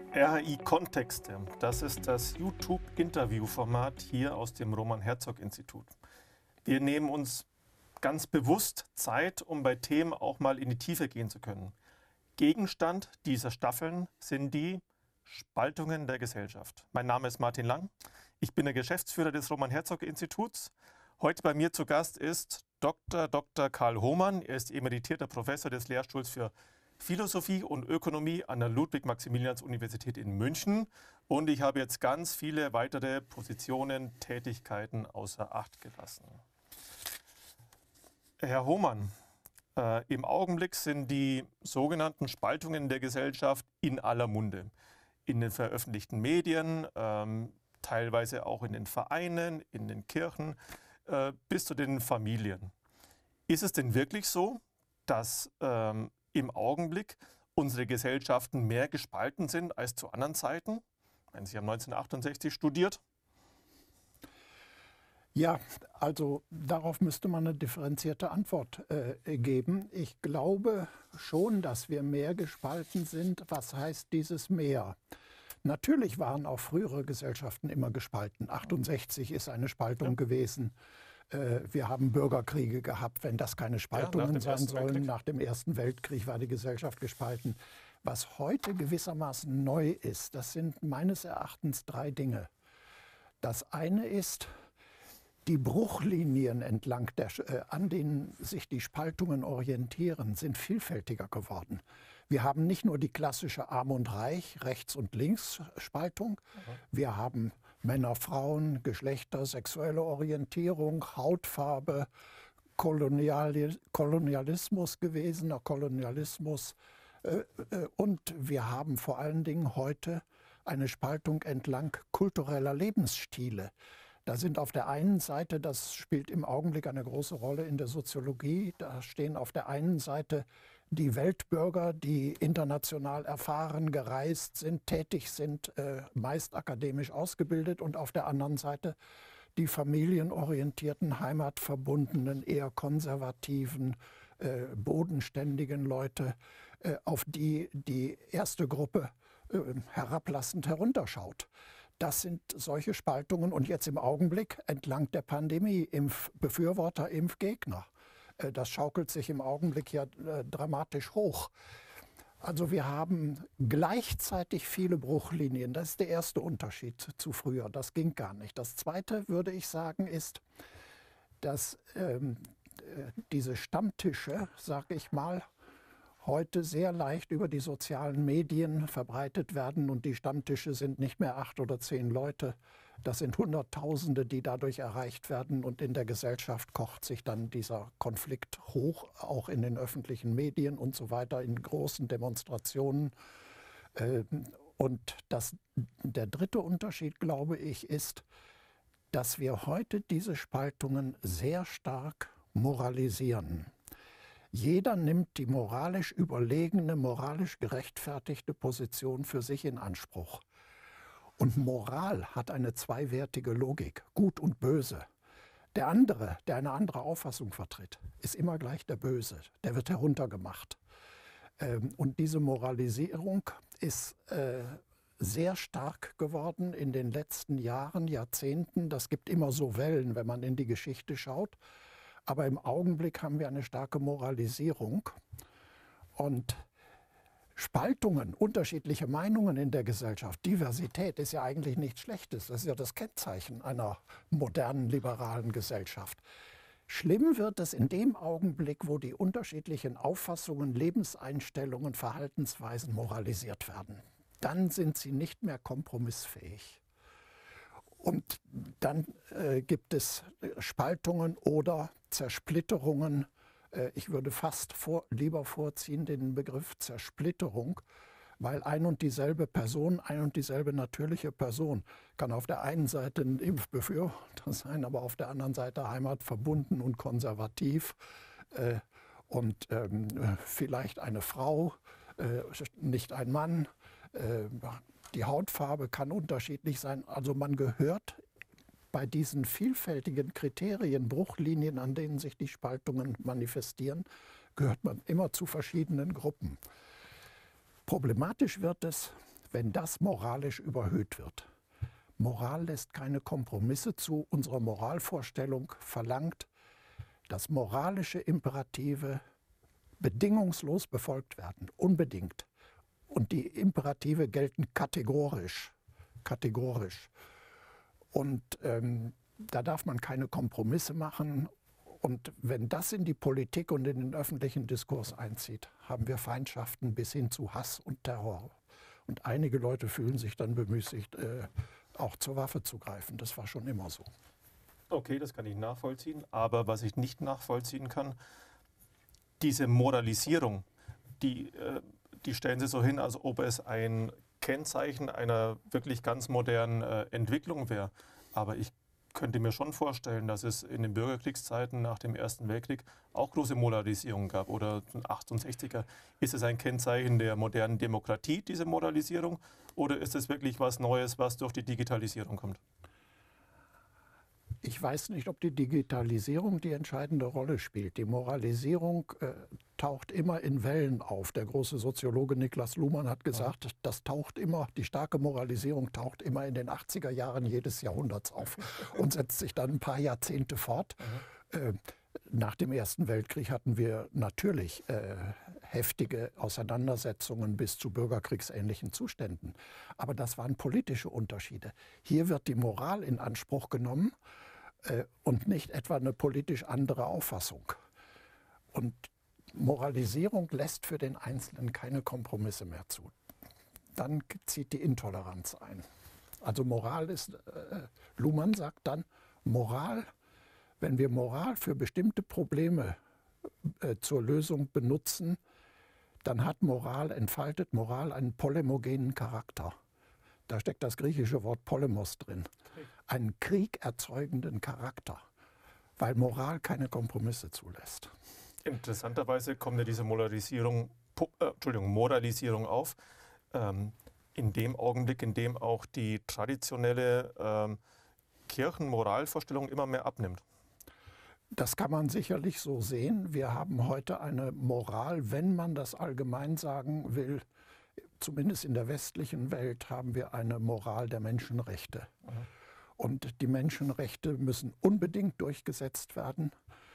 RHI-Kontexte, das ist das YouTube-Interview-Format hier aus dem Roman-Herzog-Institut. Wir nehmen uns ganz bewusst Zeit, um bei Themen auch mal in die Tiefe gehen zu können. Gegenstand dieser Staffeln sind die Spaltungen der Gesellschaft. Mein Name ist Martin Lang, ich bin der Geschäftsführer des Roman-Herzog-Instituts. Heute bei mir zu Gast ist Dr. Karl Hohmann. Er ist emeritierter Professor des Lehrstuhls für Philosophie und Ökonomie an der Ludwig-Maximilians-Universität in München. Und ich habe jetzt ganz viele weitere Positionen, Tätigkeiten außer Acht gelassen. Herr Hohmann, im Augenblick sind die sogenannten Spaltungen der Gesellschaft in aller Munde. In den veröffentlichten Medien, teilweise auch in den Vereinen, in den Kirchen, bis zu den Familien. Ist es denn wirklich so, dass im Augenblick unsere Gesellschaften mehr gespalten sind als zu anderen Zeiten? Ich meine, Sie haben 1968 studiert. Ja, also darauf müsste man eine differenzierte Antwort geben. Ich glaube schon, dass wir mehr gespalten sind. Was heißt dieses mehr? Natürlich waren auch frühere Gesellschaften immer gespalten. 68 ist eine Spaltung gewesen. Wir haben Bürgerkriege gehabt, wenn das keine Spaltungen sein sollen. Nach dem Ersten Weltkrieg war die Gesellschaft gespalten. Was heute gewissermaßen neu ist, das sind meines Erachtens drei Dinge. Das eine ist, die Bruchlinien entlang an denen sich die Spaltungen orientieren, sind vielfältiger geworden. Wir haben nicht nur die klassische Arm und Reich, Rechts- und Links-Spaltung. Wir haben Männer, Frauen, Geschlechter, sexuelle Orientierung, Hautfarbe, Kolonialismus gewesener Kolonialismus. Und wir haben vor allen Dingen heute eine Spaltung entlang kultureller Lebensstile. Da sind auf der einen Seite, das spielt im Augenblick eine große Rolle in der Soziologie, da stehen auf der einen Seite die Weltbürger, die international erfahren, gereist sind, tätig sind, meist akademisch ausgebildet, und auf der anderen Seite die familienorientierten, heimatverbundenen, eher konservativen, bodenständigen Leute, auf die die erste Gruppe herablassend herunterschaut. Das sind solche Spaltungen, und jetzt im Augenblick entlang der Pandemie, Impfbefürworter, Impfgegner. Das schaukelt sich im Augenblick ja dramatisch hoch. Also wir haben gleichzeitig viele Bruchlinien. Das ist der erste Unterschied zu früher. Das ging gar nicht. Das zweite, würde ich sagen, ist, dass diese Stammtische, sage ich mal, heute sehr leicht über die sozialen Medien verbreitet werden, und die Stammtische sind nicht mehr 8 oder 10 Leute. Das sind Hunderttausende, die dadurch erreicht werden, und in der Gesellschaft kocht sich dann dieser Konflikt hoch, auch in den öffentlichen Medien und so weiter, in großen Demonstrationen. Und der dritte Unterschied, glaube ich, ist, dass wir heute diese Spaltungen sehr stark moralisieren. Jeder nimmt die moralisch überlegene, moralisch gerechtfertigte Position für sich in Anspruch. Und Moral hat eine zweiwertige Logik, gut und böse. Der andere, der eine andere Auffassung vertritt, ist immer gleich der Böse, der wird heruntergemacht. Und diese Moralisierung ist sehr stark geworden in den letzten Jahren, Jahrzehnten. Das gibt immer so Wellen, wenn man in die Geschichte schaut. Aber im Augenblick haben wir eine starke Moralisierung und Spaltungen, unterschiedliche Meinungen in der Gesellschaft. Diversität ist ja eigentlich nichts Schlechtes. Das ist ja das Kennzeichen einer modernen, liberalen Gesellschaft. Schlimm wird es in dem Augenblick, wo die unterschiedlichen Auffassungen, Lebenseinstellungen, Verhaltensweisen moralisiert werden. Dann sind sie nicht mehr kompromissfähig. Und dann gibt es Spaltungen oder Zersplitterungen. Ich würde fast lieber vorziehen den Begriff Zersplitterung, weil ein und dieselbe Person, ein und dieselbe natürliche Person kann auf der einen Seite ein Impfbefürworter sein, aber auf der anderen Seite heimatverbunden und konservativ und vielleicht eine Frau, nicht ein Mann. Die Hautfarbe kann unterschiedlich sein. Also man gehört bei diesen vielfältigen Kriterien, Bruchlinien, an denen sich die Spaltungen manifestieren, gehört man immer zu verschiedenen Gruppen. Problematisch wird es, wenn das moralisch überhöht wird. Moral lässt keine Kompromisse zu. Unsere Moralvorstellung verlangt, dass moralische Imperative bedingungslos befolgt werden, unbedingt. Und die Imperative gelten kategorisch. Kategorisch. Und da darf man keine Kompromisse machen. Und wenn das in die Politik und in den öffentlichen Diskurs einzieht, haben wir Feindschaften bis hin zu Hass und Terror. Und einige Leute fühlen sich dann bemüßigt, auch zur Waffe zu greifen. Das war schon immer so. Okay, das kann ich nachvollziehen. Aber was ich nicht nachvollziehen kann, diese Moralisierung, die stellen Sie so hin, als ob es ein Kennzeichen einer wirklich ganz modernen Entwicklung wäre. Aber ich könnte mir schon vorstellen, dass es in den Bürgerkriegszeiten nach dem Ersten Weltkrieg auch große Moralisierung gab. Oder in den 68er. Ist es ein Kennzeichen der modernen Demokratie, diese Moralisierung? Oder ist es wirklich was Neues, was durch die Digitalisierung kommt? Ich weiß nicht, ob die Digitalisierung die entscheidende Rolle spielt. Die Moralisierung taucht immer in Wellen auf. Der große Soziologe Niklas Luhmann hat gesagt, das taucht immer, die starke Moralisierung taucht immer in den 80er Jahren jedes Jahrhunderts auf und setzt sich dann ein paar Jahrzehnte fort. Nach dem Ersten Weltkrieg hatten wir natürlich heftige Auseinandersetzungen bis zu bürgerkriegsähnlichen Zuständen. Aber das waren politische Unterschiede. Hier wird die Moral in Anspruch genommen und nicht etwa eine politisch andere Auffassung. Und Moralisierung lässt für den Einzelnen keine Kompromisse mehr zu. Dann zieht die Intoleranz ein. Also Moral ist, Luhmann sagt dann, Moral, wenn wir Moral für bestimmte Probleme zur Lösung benutzen, dann entfaltet Moral einen polemogenen Charakter. Da steckt das griechische Wort Polemos drin. Einen kriegserzeugenden Charakter, weil Moral keine Kompromisse zulässt. Interessanterweise kommt ja diese Moralisierung auf, in dem Augenblick, in dem auch die traditionelle Kirchenmoralvorstellung immer mehr abnimmt. Das kann man sicherlich so sehen. Wir haben heute eine Moral, wenn man das allgemein sagen will, zumindest in der westlichen Welt haben wir eine Moral der Menschenrechte. Und die Menschenrechte müssen unbedingt durchgesetzt werden.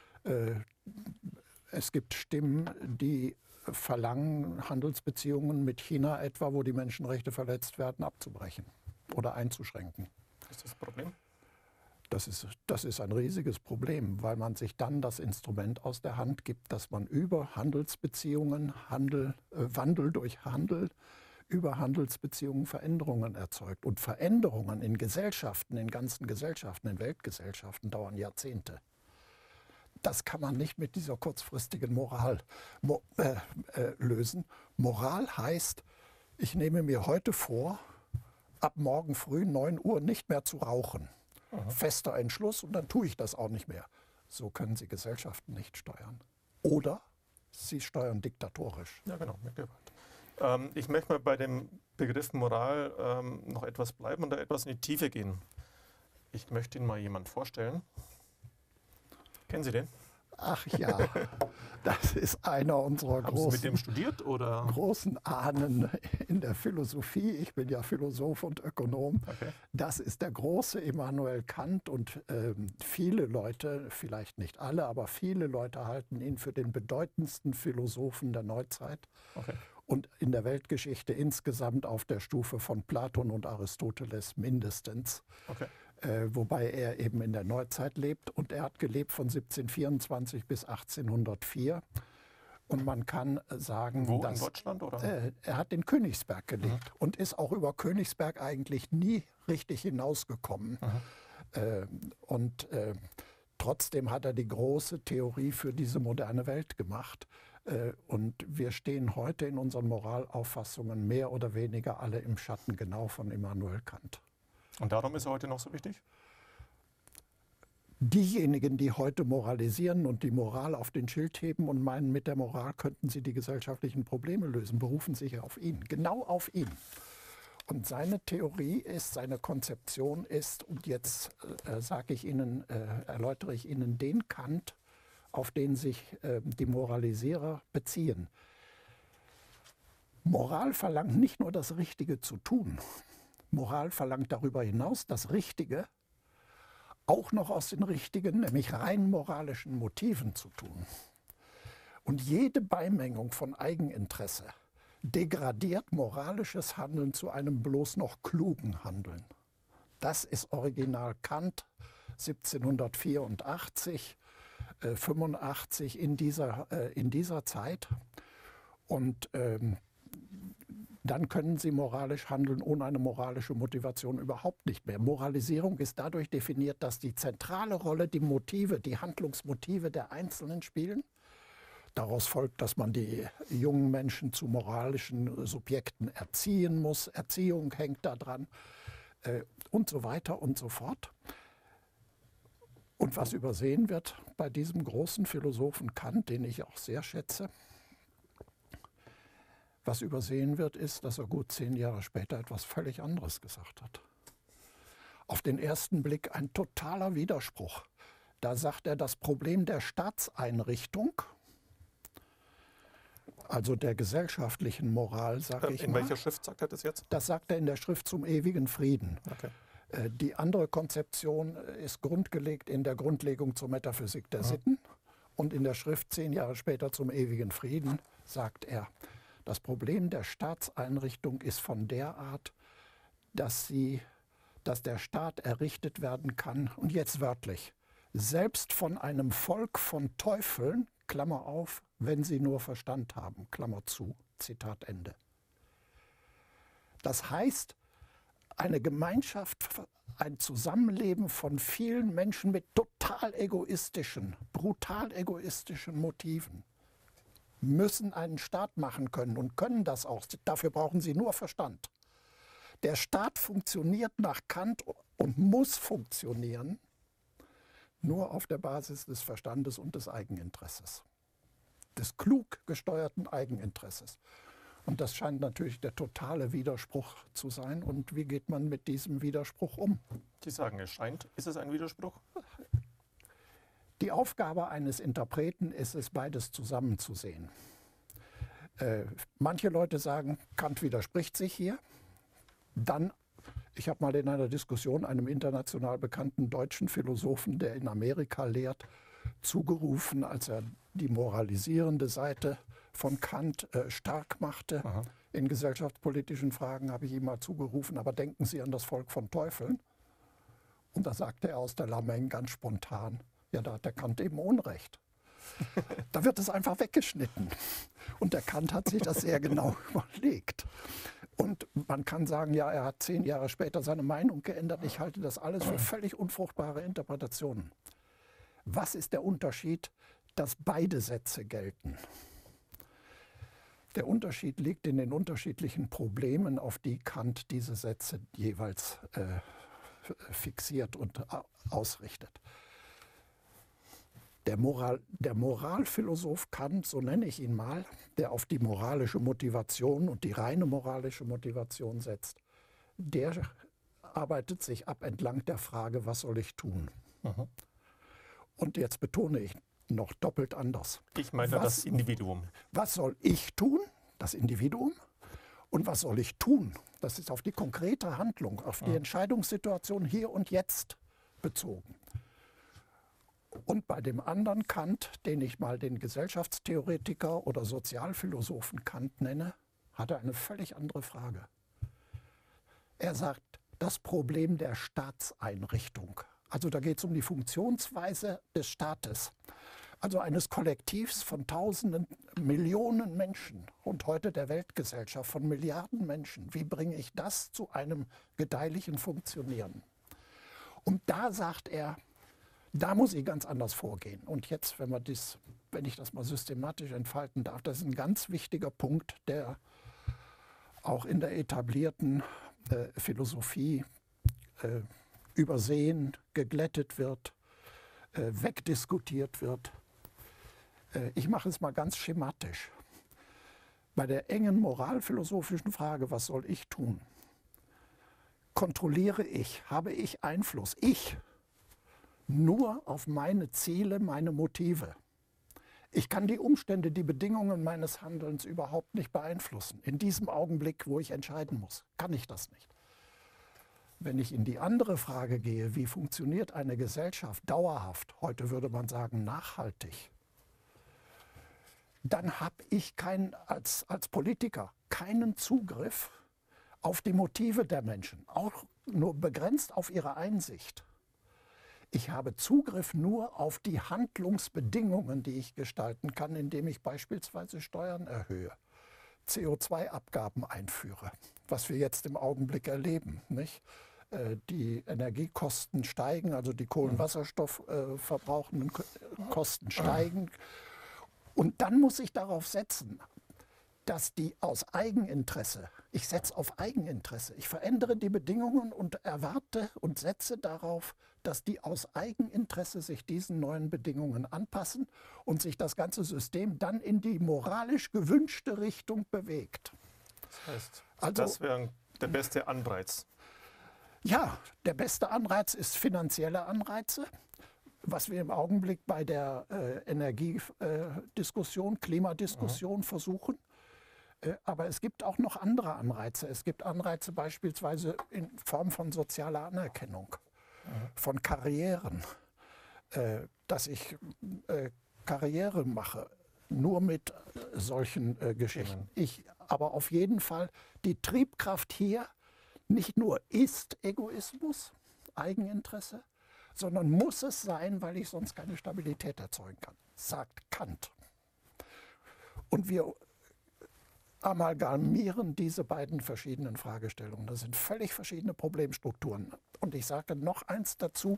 Es gibt Stimmen, die verlangen, Handelsbeziehungen mit China etwa, wo die Menschenrechte verletzt werden, abzubrechen oder einzuschränken. Ist das ein Problem? Das ist ein riesiges Problem, weil man sich dann das Instrument aus der Hand gibt, dass man über Handelsbeziehungen, Wandel durch Handel, über Handelsbeziehungen Veränderungen erzeugt. Und Veränderungen in Gesellschaften, in ganzen Gesellschaften, in Weltgesellschaften dauern Jahrzehnte. Das kann man nicht mit dieser kurzfristigen Moral lösen. Moral heißt, ich nehme mir heute vor, ab morgen früh 9 Uhr nicht mehr zu rauchen. Fester Entschluss und dann tue ich das auch nicht mehr. So können Sie Gesellschaften nicht steuern. Oder Sie steuern diktatorisch. Ja, genau. Ich möchte mal bei dem Begriff Moral noch etwas bleiben und da etwas in die Tiefe gehen. Ich möchte Ihnen mal jemanden vorstellen. Kennen Sie den? Ach ja, das ist einer unserer Haben Sie mit dem studiert, oder? Großen Ahnen in der Philosophie. Ich bin ja Philosoph und Ökonom. Okay. Das ist der große Immanuel Kant und viele Leute, vielleicht nicht alle, aber viele Leute halten ihn für den bedeutendsten Philosophen der Neuzeit. Okay. Und in der Weltgeschichte insgesamt auf der Stufe von Platon und Aristoteles mindestens. Okay. Wobei er eben in der Neuzeit lebt. Und er hat gelebt von 1724 bis 1804. Und man kann sagen, Wo, in Deutschland, oder? Er hat in Königsberg gelebt und ist auch über Königsberg eigentlich nie richtig hinausgekommen. Trotzdem hat er die große Theorie für diese moderne Welt gemacht. Und wir stehen heute in unseren Moralauffassungen mehr oder weniger alle im Schatten genau von Immanuel Kant. Und darum ist er heute noch so wichtig? Diejenigen, die heute moralisieren und die Moral auf den Schild heben und meinen, mit der Moral könnten sie die gesellschaftlichen Probleme lösen, berufen sich auf ihn, genau auf ihn. Und seine Theorie ist, seine Konzeption ist, und jetzt erläutere ich Ihnen den Kant, auf den sich die Moralisierer beziehen. Moral verlangt nicht nur das Richtige zu tun. Moral verlangt darüber hinaus, das Richtige auch noch aus den richtigen, nämlich rein moralischen Motiven zu tun. Und jede Beimengung von Eigeninteresse degradiert moralisches Handeln zu einem bloß noch klugen Handeln. Das ist Original Kant 1784, 85 in dieser Zeit. Und dann können Sie moralisch handeln ohne eine moralische Motivation überhaupt nicht mehr. Moralisierung ist dadurch definiert, dass die zentrale Rolle die Motive, die Handlungsmotive der Einzelnen spielen. Daraus folgt, dass man die jungen Menschen zu moralischen Subjekten erziehen muss. Erziehung hängt daran und so weiter und so fort. Und was übersehen wird bei diesem großen Philosophen Kant, den ich auch sehr schätze, was übersehen wird, ist, dass er gut 10 Jahre später etwas völlig anderes gesagt hat. Auf den ersten Blick ein totaler Widerspruch. Da sagt er, das Problem der Staatseinrichtung, also der gesellschaftlichen Moral, sage ich mal. In welcher Schrift sagt er das jetzt? Das sagt er in der Schrift zum ewigen Frieden. Okay. Die andere Konzeption ist grundgelegt in der Grundlegung zur Metaphysik der Sitten. Und in der Schrift 10 Jahre später zum ewigen Frieden sagt er, das Problem der Staatseinrichtung ist von der Art, dass der Staat errichtet werden kann, und jetzt wörtlich, selbst von einem Volk von Teufeln, Klammer auf, wenn sie nur Verstand haben, Klammer zu, Zitat Ende. Das heißt, eine Gemeinschaft, ein Zusammenleben von vielen Menschen mit total egoistischen, brutal egoistischen Motiven müssen einen Staat machen können und können das auch. Dafür brauchen sie nur Verstand. Der Staat funktioniert nach Kant und muss funktionieren nur auf der Basis des Verstandes und des Eigeninteresses. Des klug gesteuerten Eigeninteresses. Und das scheint natürlich der totale Widerspruch zu sein. Und wie geht man mit diesem Widerspruch um? Sie sagen, es scheint. Ist es ein Widerspruch? Die Aufgabe eines Interpreten ist es, beides zusammenzusehen. Manche Leute sagen, Kant widerspricht sich hier. Dann, ich habe mal in einer Diskussion einem international bekannten deutschen Philosophen, der in Amerika lehrt, zugerufen, als er die moralisierende Seite von Kant stark machte. Aha. In gesellschaftspolitischen Fragen habe ich ihm mal zugerufen, aber denken Sie an das Volk von Teufeln. Und da sagte er aus der Lameng ganz spontan, ja, da hat der Kant eben Unrecht. Da wird es einfach weggeschnitten. Und der Kant hat sich das sehr genau überlegt. Und man kann sagen, ja, er hat 10 Jahre später seine Meinung geändert. Ich halte das alles für völlig unfruchtbare Interpretationen. Was ist der Unterschied, dass beide Sätze gelten? Der Unterschied liegt in den unterschiedlichen Problemen, auf die Kant diese Sätze jeweils fixiert und ausrichtet. Der Moralphilosoph Kant, so nenne ich ihn mal, der auf die moralische Motivation und die reine moralische Motivation setzt, der arbeitet sich ab entlang der Frage, was soll ich tun? Aha. Und jetzt betone ich noch doppelt anders. Ich meine das Individuum. Was soll ich tun? Das Individuum. Und was soll ich tun? Das ist auf die konkrete Handlung, auf die Entscheidungssituation hier und jetzt bezogen. Und bei dem anderen Kant, den ich mal den Gesellschaftstheoretiker oder Sozialphilosophen Kant nenne, hat er eine völlig andere Frage. Er sagt, das Problem der Staatseinrichtung. Also da geht es um die Funktionsweise des Staates. Also eines Kollektivs von Tausenden, Millionen Menschen und heute der Weltgesellschaft von Milliarden Menschen. Wie bringe ich das zu einem gedeihlichen Funktionieren? Und da sagt er, da muss ich ganz anders vorgehen. Und jetzt, wenn ich das mal systematisch entfalten darf, das ist ein ganz wichtiger Punkt, der auch in der etablierten Philosophie übersehen, geglättet wird, wegdiskutiert wird. Ich mache es mal ganz schematisch. Bei der engen moralphilosophischen Frage, was soll ich tun? Kontrolliere ich, habe ich Einfluss, ich, nur auf meine Ziele, meine Motive. Ich kann die Umstände, die Bedingungen meines Handelns überhaupt nicht beeinflussen. In diesem Augenblick, wo ich entscheiden muss, kann ich das nicht. Wenn ich in die andere Frage gehe, wie funktioniert eine Gesellschaft dauerhaft, heute würde man sagen nachhaltig, dann habe ich als Politiker keinen Zugriff auf die Motive der Menschen, auch nur begrenzt auf ihre Einsicht. Ich habe Zugriff nur auf die Handlungsbedingungen, die ich gestalten kann, indem ich beispielsweise Steuern erhöhe, CO2-Abgaben einführe, was wir jetzt im Augenblick erleben, nicht? Die Energiekosten steigen, also die Kohlenwasserstoff verbrauchenden Kosten steigen. Und dann muss ich darauf setzen, dass die aus Eigeninteresse, ich setze auf Eigeninteresse, ich verändere die Bedingungen und erwarte und setze darauf, dass die aus Eigeninteresse sich diesen neuen Bedingungen anpassen und sich das ganze System dann in die moralisch gewünschte Richtung bewegt. Das heißt, also, das wäre der beste Anreiz. Ja, der beste Anreiz ist finanzielle Anreize, was wir im Augenblick bei der Energiediskussion, Klimadiskussion versuchen. Aber es gibt auch noch andere Anreize. Es gibt Anreize beispielsweise in Form von sozialer Anerkennung, von Karrieren, dass ich Karriere mache, nur mit solchen Geschichten. Aber auf jeden Fall die Triebkraft hier nicht nur ist Egoismus, Eigeninteresse, sondern muss es sein, weil ich sonst keine Stabilität erzeugen kann, sagt Kant. Und wir amalgamieren diese beiden verschiedenen Fragestellungen. Das sind völlig verschiedene Problemstrukturen. Und ich sage noch eins dazu.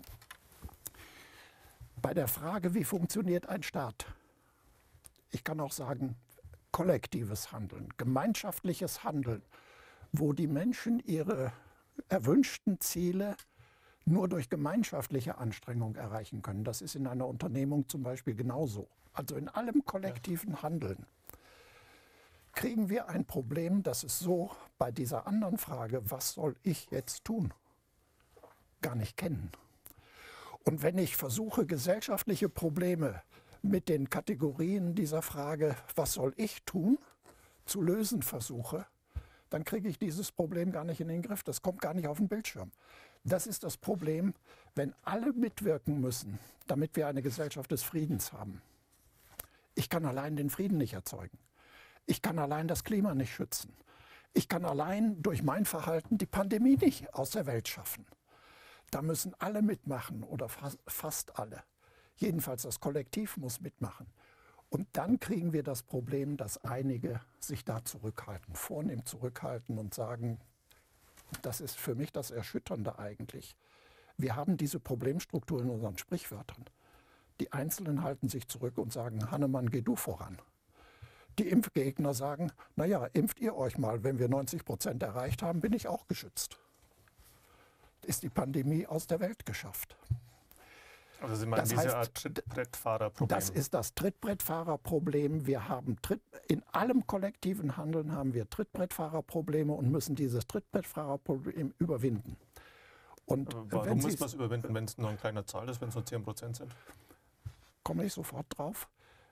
Bei der Frage, wie funktioniert ein Staat? Ich kann auch sagen, kollektives Handeln, gemeinschaftliches Handeln, wo die Menschen ihre erwünschten Ziele nur durch gemeinschaftliche Anstrengung erreichen können. Das ist in einer Unternehmung zum Beispiel genauso. Also in allem kollektiven Handeln kriegen wir ein Problem, das es so bei dieser anderen Frage, was soll ich jetzt tun, gar nicht kennen. Und wenn ich versuche, gesellschaftliche Probleme mit den Kategorien dieser Frage, was soll ich tun, zu lösen versuche, dann kriege ich dieses Problem gar nicht in den Griff. Das kommt gar nicht auf den Bildschirm. Das ist das Problem, wenn alle mitwirken müssen, damit wir eine Gesellschaft des Friedens haben. Ich kann allein den Frieden nicht erzeugen. Ich kann allein das Klima nicht schützen. Ich kann allein durch mein Verhalten die Pandemie nicht aus der Welt schaffen. Da müssen alle mitmachen oder fast alle. Jedenfalls das Kollektiv muss mitmachen. Und dann kriegen wir das Problem, dass einige sich da zurückhalten, vornehm zurückhalten und sagen, das ist für mich das Erschütternde eigentlich. Wir haben diese Problemstruktur in unseren Sprichwörtern. Die Einzelnen halten sich zurück und sagen, Hannemann, geh du voran. Die Impfgegner sagen, naja, impft ihr euch mal, wenn wir 90% erreicht haben, bin ich auch geschützt. Ist die Pandemie aus der Welt geschafft. Also Sie meinen diese Art Trittbrettfahrerproblem? Das ist das Trittbrettfahrerproblem. Wir haben in allem kollektiven Handeln haben wir Trittbrettfahrerprobleme und müssen dieses Trittbrettfahrerproblem überwinden. Und warum muss man es überwinden, wenn es nur eine kleine Zahl ist, wenn es nur 10% sind? Komme ich sofort drauf.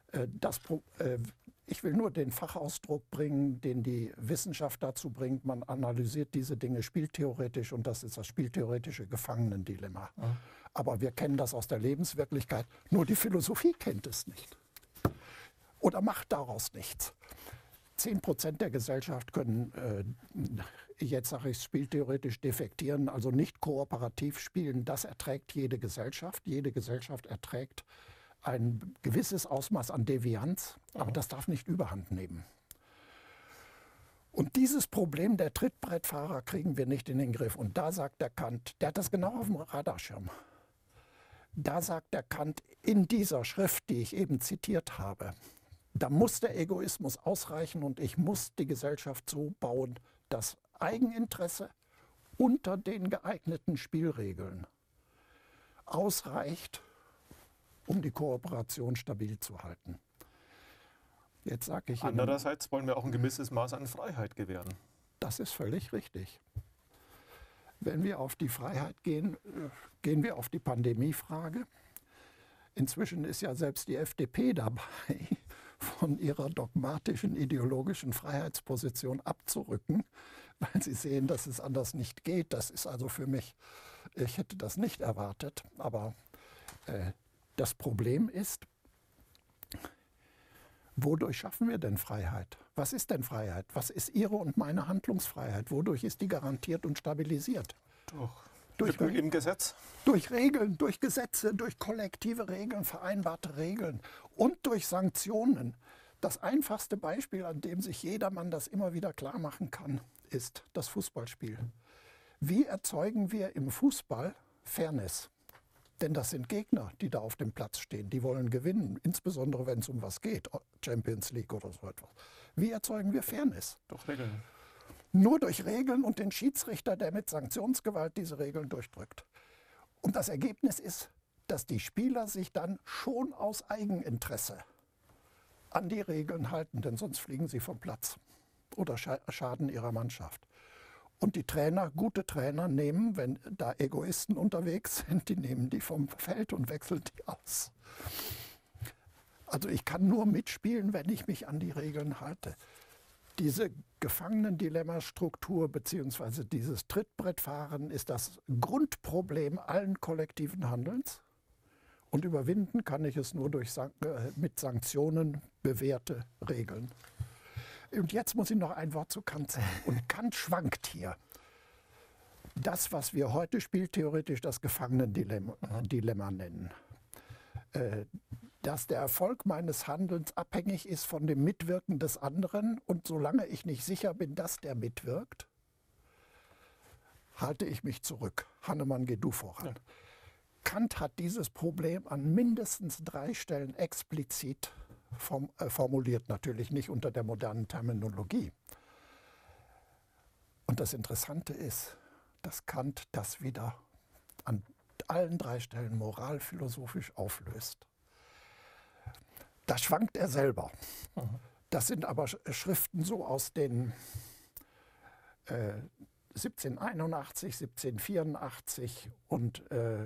Ich will nur den Fachausdruck bringen, den die Wissenschaft dazu bringt. Man analysiert diese Dinge spieltheoretisch und das ist das spieltheoretische Gefangenendilemma. Ja. Aber wir kennen das aus der Lebenswirklichkeit. Nur die Philosophie kennt es nicht. Oder macht daraus nichts. 10% der Gesellschaft können, jetzt sage ich es spieltheoretisch, defektieren, also nicht kooperativ spielen. Das erträgt jede Gesellschaft. Jede Gesellschaft erträgt ein gewisses Ausmaß an Devianz, aber das darf nicht Überhand nehmen. Und dieses Problem der Trittbrettfahrer kriegen wir nicht in den Griff. Und da sagt der Kant, der hat das genau auf dem Radarschirm, da sagt der Kant in dieser Schrift, die ich eben zitiert habe, da muss der Egoismus ausreichen und ich muss die Gesellschaft so bauen, dass Eigeninteresse unter den geeigneten Spielregeln ausreicht, um die Kooperation stabil zu halten. Jetzt sage ich Ihnen, andererseits wollen wir auch ein gewisses Maß an Freiheit gewähren. Das ist völlig richtig. Wenn wir auf die Freiheit gehen, gehen wir auf die Pandemiefrage. Inzwischen ist ja selbst die FDP dabei, von ihrer dogmatischen, ideologischen Freiheitsposition abzurücken, weil sie sehen, dass es anders nicht geht. Das ist also für mich, ich hätte das nicht erwartet. Aber das Problem ist, wodurch schaffen wir denn Freiheit? Was ist denn Freiheit? Was ist Ihre und meine Handlungsfreiheit? Wodurch ist die garantiert und stabilisiert? Im Gesetz? Durch Regeln, durch Gesetze, durch kollektive Regeln, vereinbarte Regeln und durch Sanktionen. Das einfachste Beispiel, an dem sich jedermann das immer wieder klar machen kann, ist das Fußballspiel. Wie erzeugen wir im Fußball Fairness? Denn das sind Gegner, die da auf dem Platz stehen. Die wollen gewinnen, insbesondere wenn es um was geht, Champions League oder so etwas. Wie erzeugen wir Fairness? Durch Regeln. Nur durch Regeln und den Schiedsrichter, der mit Sanktionsgewalt diese Regeln durchdrückt. Und das Ergebnis ist, dass die Spieler sich dann schon aus Eigeninteresse an die Regeln halten, denn sonst fliegen sie vom Platz oder schaden ihrer Mannschaft. Und die Trainer, gute Trainer, nehmen, wenn da Egoisten unterwegs sind, die nehmen die vom Feld und wechseln die aus. Also ich kann nur mitspielen, wenn ich mich an die Regeln halte. Diese Gefangenen-Dilemma-Struktur bzw. dieses Trittbrettfahren ist das Grundproblem allen kollektiven Handelns. Und überwinden kann ich es nur durch mit Sanktionen bewährte Regeln. Und jetzt muss ich noch ein Wort zu Kant sagen. Und Kant schwankt hier. Das, was wir heute spieltheoretisch das Gefangenen-Dilemma nennen. Dass der Erfolg meines Handelns abhängig ist von dem Mitwirken des anderen. Und solange ich nicht sicher bin, dass der mitwirkt, halte ich mich zurück. Hannemann, geh du voran. Ja. Kant hat dieses Problem an mindestens 3 Stellen explizit formuliert, natürlich nicht unter der modernen Terminologie. Und das Interessante ist, dass Kant das wieder an allen 3 Stellen moralphilosophisch auflöst. Da schwankt er selber. Das sind aber Schriften so aus den 1781, 1784 und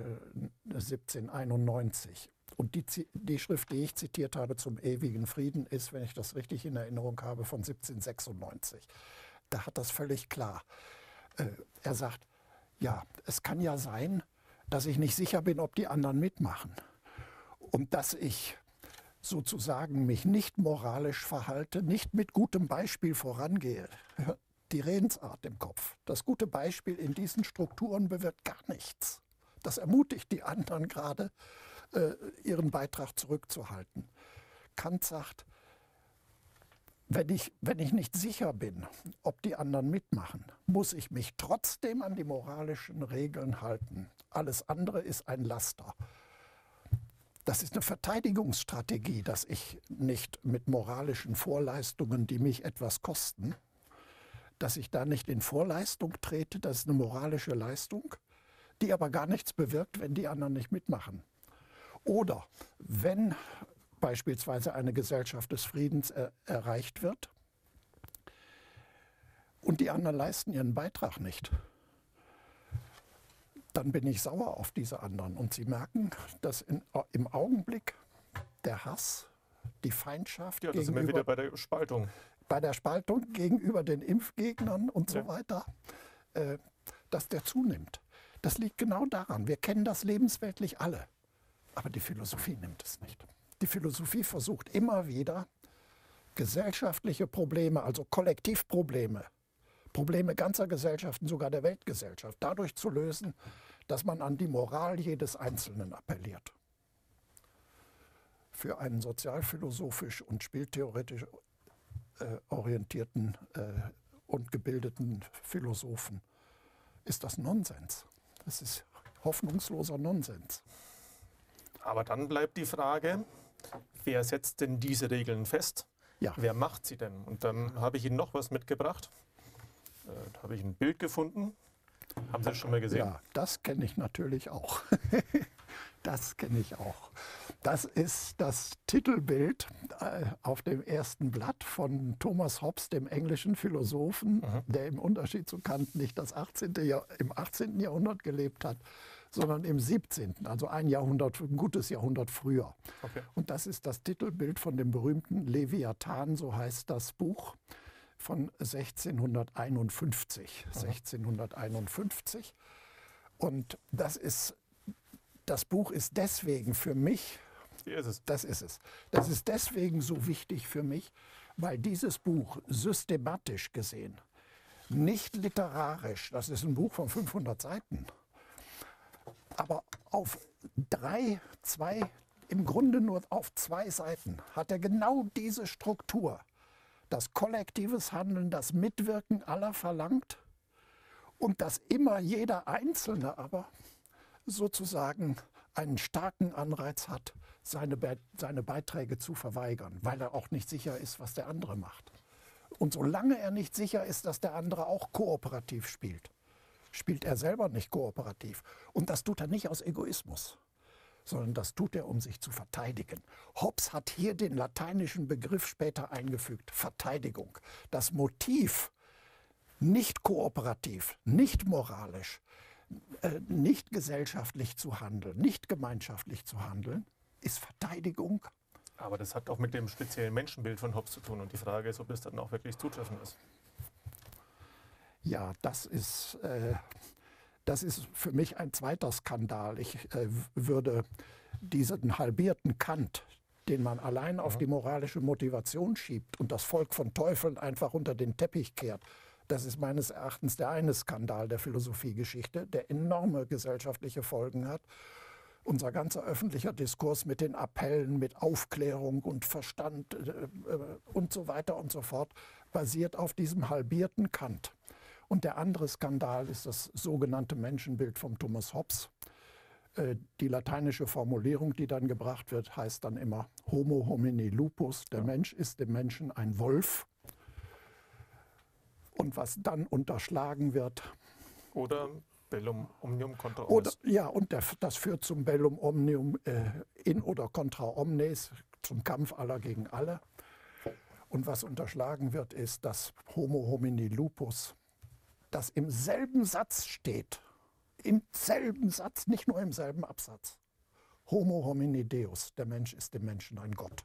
1791. Und die Schrift, die ich zitiert habe zum ewigen Frieden, ist, wenn ich das richtig in Erinnerung habe, von 1796. Da hat das völlig klar. Er sagt, ja, es kann ja sein, dass ich nicht sicher bin, ob die anderen mitmachen. Und dass ich sozusagen mich nicht moralisch verhalte, nicht mit gutem Beispiel vorangehe. Die Redensart im Kopf. Das gute Beispiel in diesen Strukturen bewirkt gar nichts. Das ermutigt die anderen gerade, ihren Beitrag zurückzuhalten. Kant sagt, wenn ich nicht sicher bin, ob die anderen mitmachen, muss ich mich trotzdem an die moralischen Regeln halten. Alles andere ist ein Laster. Das ist eine Verteidigungsstrategie, dass ich nicht mit moralischen Vorleistungen, die mich etwas kosten, dass ich da nicht in Vorleistung trete. Das ist eine moralische Leistung, die aber gar nichts bewirkt, wenn die anderen nicht mitmachen. Oder wenn beispielsweise eine Gesellschaft des Friedens erreicht wird und die anderen leisten ihren Beitrag nicht, dann bin ich sauer auf diese anderen. Und sie merken, dass im Augenblick der Hass, die Feindschaft ja, da sind wir wieder bei der Spaltung. Bei der Spaltung gegenüber den Impfgegnern und so weiter, dass der zunimmt. Das liegt genau daran. Wir kennen das lebensweltlich alle. Aber die Philosophie nimmt es nicht. Die Philosophie versucht immer wieder, gesellschaftliche Probleme, also Kollektivprobleme, Probleme ganzer Gesellschaften, sogar der Weltgesellschaft, dadurch zu lösen, dass man an die Moral jedes Einzelnen appelliert. Für einen sozialphilosophisch und spieltheoretisch orientierten und gebildeten Philosophen ist das Nonsens. Das ist hoffnungsloser Nonsens. Aber dann bleibt die Frage, wer setzt denn diese Regeln fest? Ja. Wer macht sie denn? Und dann habe ich Ihnen noch was mitgebracht. Da habe ich ein Bild gefunden. Haben Sie das schon mal gesehen? Ja, das kenne ich natürlich auch. Das kenne ich auch. Das ist das Titelbild auf dem ersten Blatt von Thomas Hobbes, dem englischen Philosophen, der im Unterschied zu Kant nicht im 18. Jahrhundert gelebt hat, sondern im 17., also ein Jahrhundert, ein gutes Jahrhundert früher. Okay. Und das ist das Titelbild von dem berühmten Leviathan, so heißt das Buch, von 1651. 1651. Und das Buch ist deswegen für mich, Hier ist es. das ist es, das ist deswegen so wichtig für mich, weil dieses Buch systematisch gesehen, nicht literarisch, das ist ein Buch von 500 Seiten, aber auf im Grunde nur auf 2 Seiten hat er genau diese Struktur. Das kollektives Handeln, das Mitwirken aller verlangt und dass immer jeder Einzelne aber sozusagen einen starken Anreiz hat, seine Beiträge zu verweigern, weil er auch nicht sicher ist, was der andere macht. Und solange er nicht sicher ist, dass der andere auch kooperativ spielt, spielt er selber nicht kooperativ. Und das tut er nicht aus Egoismus, sondern das tut er, um sich zu verteidigen. Hobbes hat hier den lateinischen Begriff später eingefügt, Verteidigung. Das Motiv, nicht kooperativ, nicht moralisch, nicht gesellschaftlich zu handeln, nicht gemeinschaftlich zu handeln, ist Verteidigung. Aber das hat auch mit dem speziellen Menschenbild von Hobbes zu tun. Und die Frage ist, ob das dann auch wirklich zutreffend ist. Ja, das ist für mich ein zweiter Skandal. Ich würde diesen halbierten Kant, den man allein auf die moralische Motivation schiebt und das Volk von Teufeln einfach unter den Teppich kehrt, das ist meines Erachtens der eine Skandal der Philosophiegeschichte, der enorme gesellschaftliche Folgen hat. Unser ganzer öffentlicher Diskurs mit den Appellen, mit Aufklärung und Verstand und so weiter und so fort, basiert auf diesem halbierten Kant. Und der andere Skandal ist das sogenannte Menschenbild von Thomas Hobbes. Die lateinische Formulierung, die dann gebracht wird, heißt dann immer Homo homini lupus, der Mensch ist dem Menschen ein Wolf. Und was dann unterschlagen wird. Oder Bellum omnium contra omnes. Und das führt zum Bellum omnium in oder contra omnes, zum Kampf aller gegen alle. Und was unterschlagen wird, ist das Homo homini lupus, das im selben Satz steht. Im selben Satz, nicht nur im selben Absatz. Homo homini deus, der Mensch ist dem Menschen ein Gott.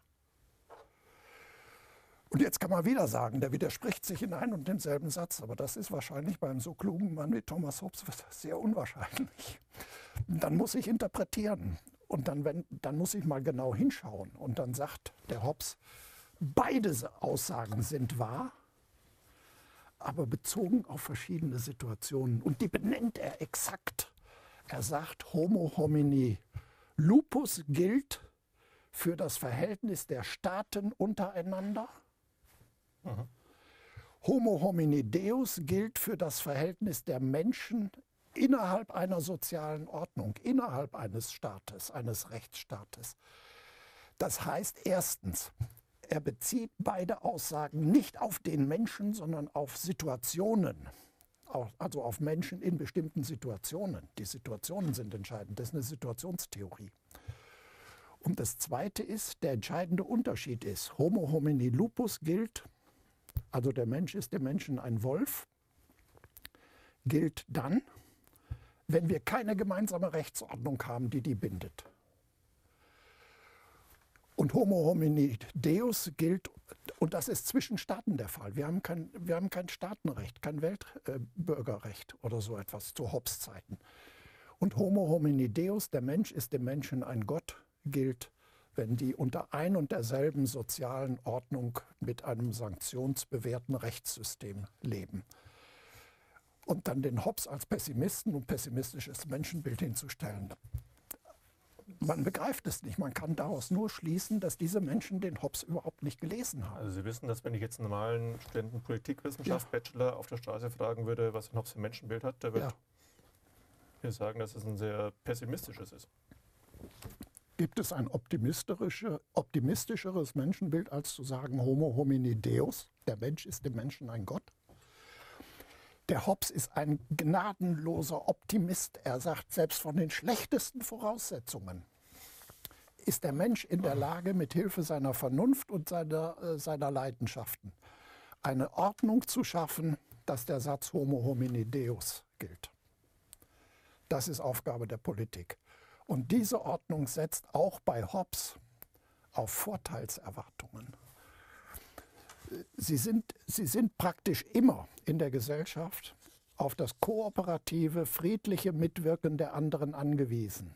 Und jetzt kann man wieder sagen, der widerspricht sich in einem und demselben Satz. Aber das ist wahrscheinlich bei einem so klugen Mann wie Thomas Hobbes sehr unwahrscheinlich. Dann muss ich interpretieren. Und dann muss ich mal genau hinschauen. Und dann sagt der Hobbes, beide Aussagen sind wahr, aber bezogen auf verschiedene Situationen. Und die benennt er exakt. Er sagt, Homo homini lupus gilt für das Verhältnis der Staaten untereinander. Homo homini deus gilt für das Verhältnis der Menschen innerhalb einer sozialen Ordnung, innerhalb eines Staates, eines Rechtsstaates. Das heißt erstens, er bezieht beide Aussagen nicht auf den Menschen, sondern auf Situationen, also auf Menschen in bestimmten Situationen. Die Situationen sind entscheidend, das ist eine Situationstheorie. Und das Zweite ist, der entscheidende Unterschied ist, Homo homini lupus gilt, also der Mensch ist dem Menschen ein Wolf, gilt dann, wenn wir keine gemeinsame Rechtsordnung haben, die bindet. Und Homo homini deus gilt, und das ist zwischen Staaten der Fall. Wir haben kein Staatenrecht, kein Weltbürgerrecht oder so etwas zu Hobbes Zeiten. Und Homo homini deus, der Mensch ist dem Menschen ein Gott, gilt, wenn die unter ein und derselben sozialen Ordnung mit einem sanktionsbewährten Rechtssystem leben. Und dann den Hobbes als Pessimisten und pessimistisches Menschenbild hinzustellen. Man begreift es nicht. Man kann daraus nur schließen, dass diese Menschen den Hobbes überhaupt nicht gelesen haben. Also Sie wissen, dass wenn ich jetzt einen normalen Studenten Politikwissenschaft, Bachelor auf der Straße fragen würde, was ein Hobbes für ein Menschenbild hat, der wird mir sagen, dass es ein sehr pessimistisches ist. Gibt es ein optimistischeres Menschenbild, als zu sagen, Homo homini deus, der Mensch ist dem Menschen ein Gott? Der Hobbes ist ein gnadenloser Optimist. Er sagt, selbst von den schlechtesten Voraussetzungen ist der Mensch in der Lage, mit Hilfe seiner Vernunft und seiner Leidenschaften eine Ordnung zu schaffen, dass der Satz Homo homini deus gilt. Das ist Aufgabe der Politik. Und diese Ordnung setzt auch bei Hobbes auf Vorteilserwartungen. Sie sind praktisch immer in der Gesellschaft auf das kooperative, friedliche Mitwirken der anderen angewiesen.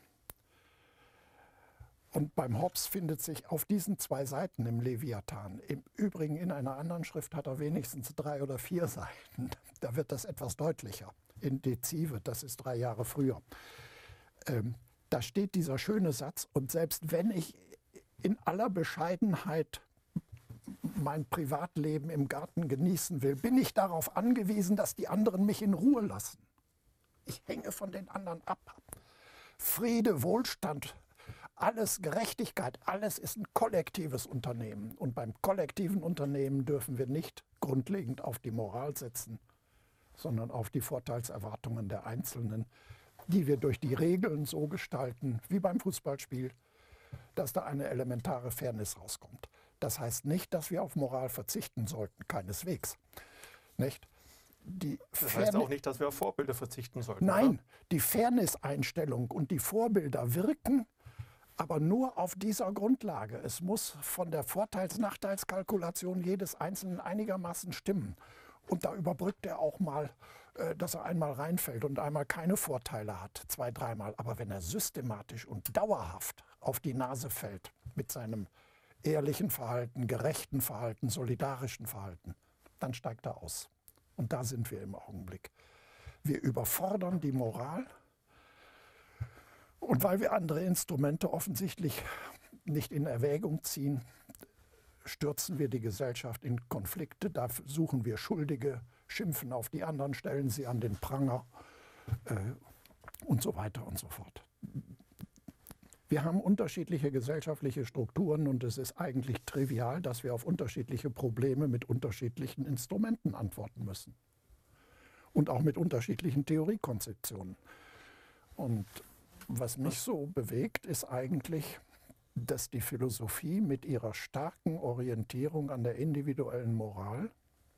Und beim Hobbes findet sich auf diesen 2 Seiten im Leviathan, im Übrigen in einer anderen Schrift hat er wenigstens 3 oder 4 Seiten, da wird das etwas deutlicher, in Dezive, das ist 3 Jahre früher. Da steht dieser schöne Satz, und selbst wenn ich in aller Bescheidenheit mein Privatleben im Garten genießen will, bin ich darauf angewiesen, dass die anderen mich in Ruhe lassen. Ich hänge von den anderen ab. Friede, Wohlstand, alles Gerechtigkeit, alles ist ein kollektives Unternehmen. Und beim kollektiven Unternehmen dürfen wir nicht grundlegend auf die Moral setzen, sondern auf die Vorteilserwartungen der Einzelnen, die wir durch die Regeln so gestalten, wie beim Fußballspiel, dass da eine elementare Fairness rauskommt. Das heißt nicht, dass wir auf Moral verzichten sollten, keineswegs. Nicht? Das heißt auch nicht, dass wir auf Vorbilder verzichten sollten. Nein, oder? Die Fairness-Einstellung und die Vorbilder wirken, aber nur auf dieser Grundlage. Es muss von der Vorteils-Nachteilskalkulation jedes Einzelnen einigermaßen stimmen. Und da überbrückt er auch mal, dass er einmal reinfällt und einmal keine Vorteile hat, 2-, 3-mal. Aber wenn er systematisch und dauerhaft auf die Nase fällt mit seinem ehrlichen Verhalten, gerechten Verhalten, solidarischen Verhalten, dann steigt er aus. Und da sind wir im Augenblick. Wir überfordern die Moral. Und weil wir andere Instrumente offensichtlich nicht in Erwägung ziehen, stürzen wir die Gesellschaft in Konflikte. Da suchen wir Schuldige, schimpfen auf die anderen, stellen sie an den Pranger und so weiter und so fort. Wir haben unterschiedliche gesellschaftliche Strukturen und es ist eigentlich trivial, dass wir auf unterschiedliche Probleme mit unterschiedlichen Instrumenten antworten müssen. Und auch mit unterschiedlichen Theoriekonzeptionen. Und was mich so bewegt, ist eigentlich, dass die Philosophie mit ihrer starken Orientierung an der individuellen Moral,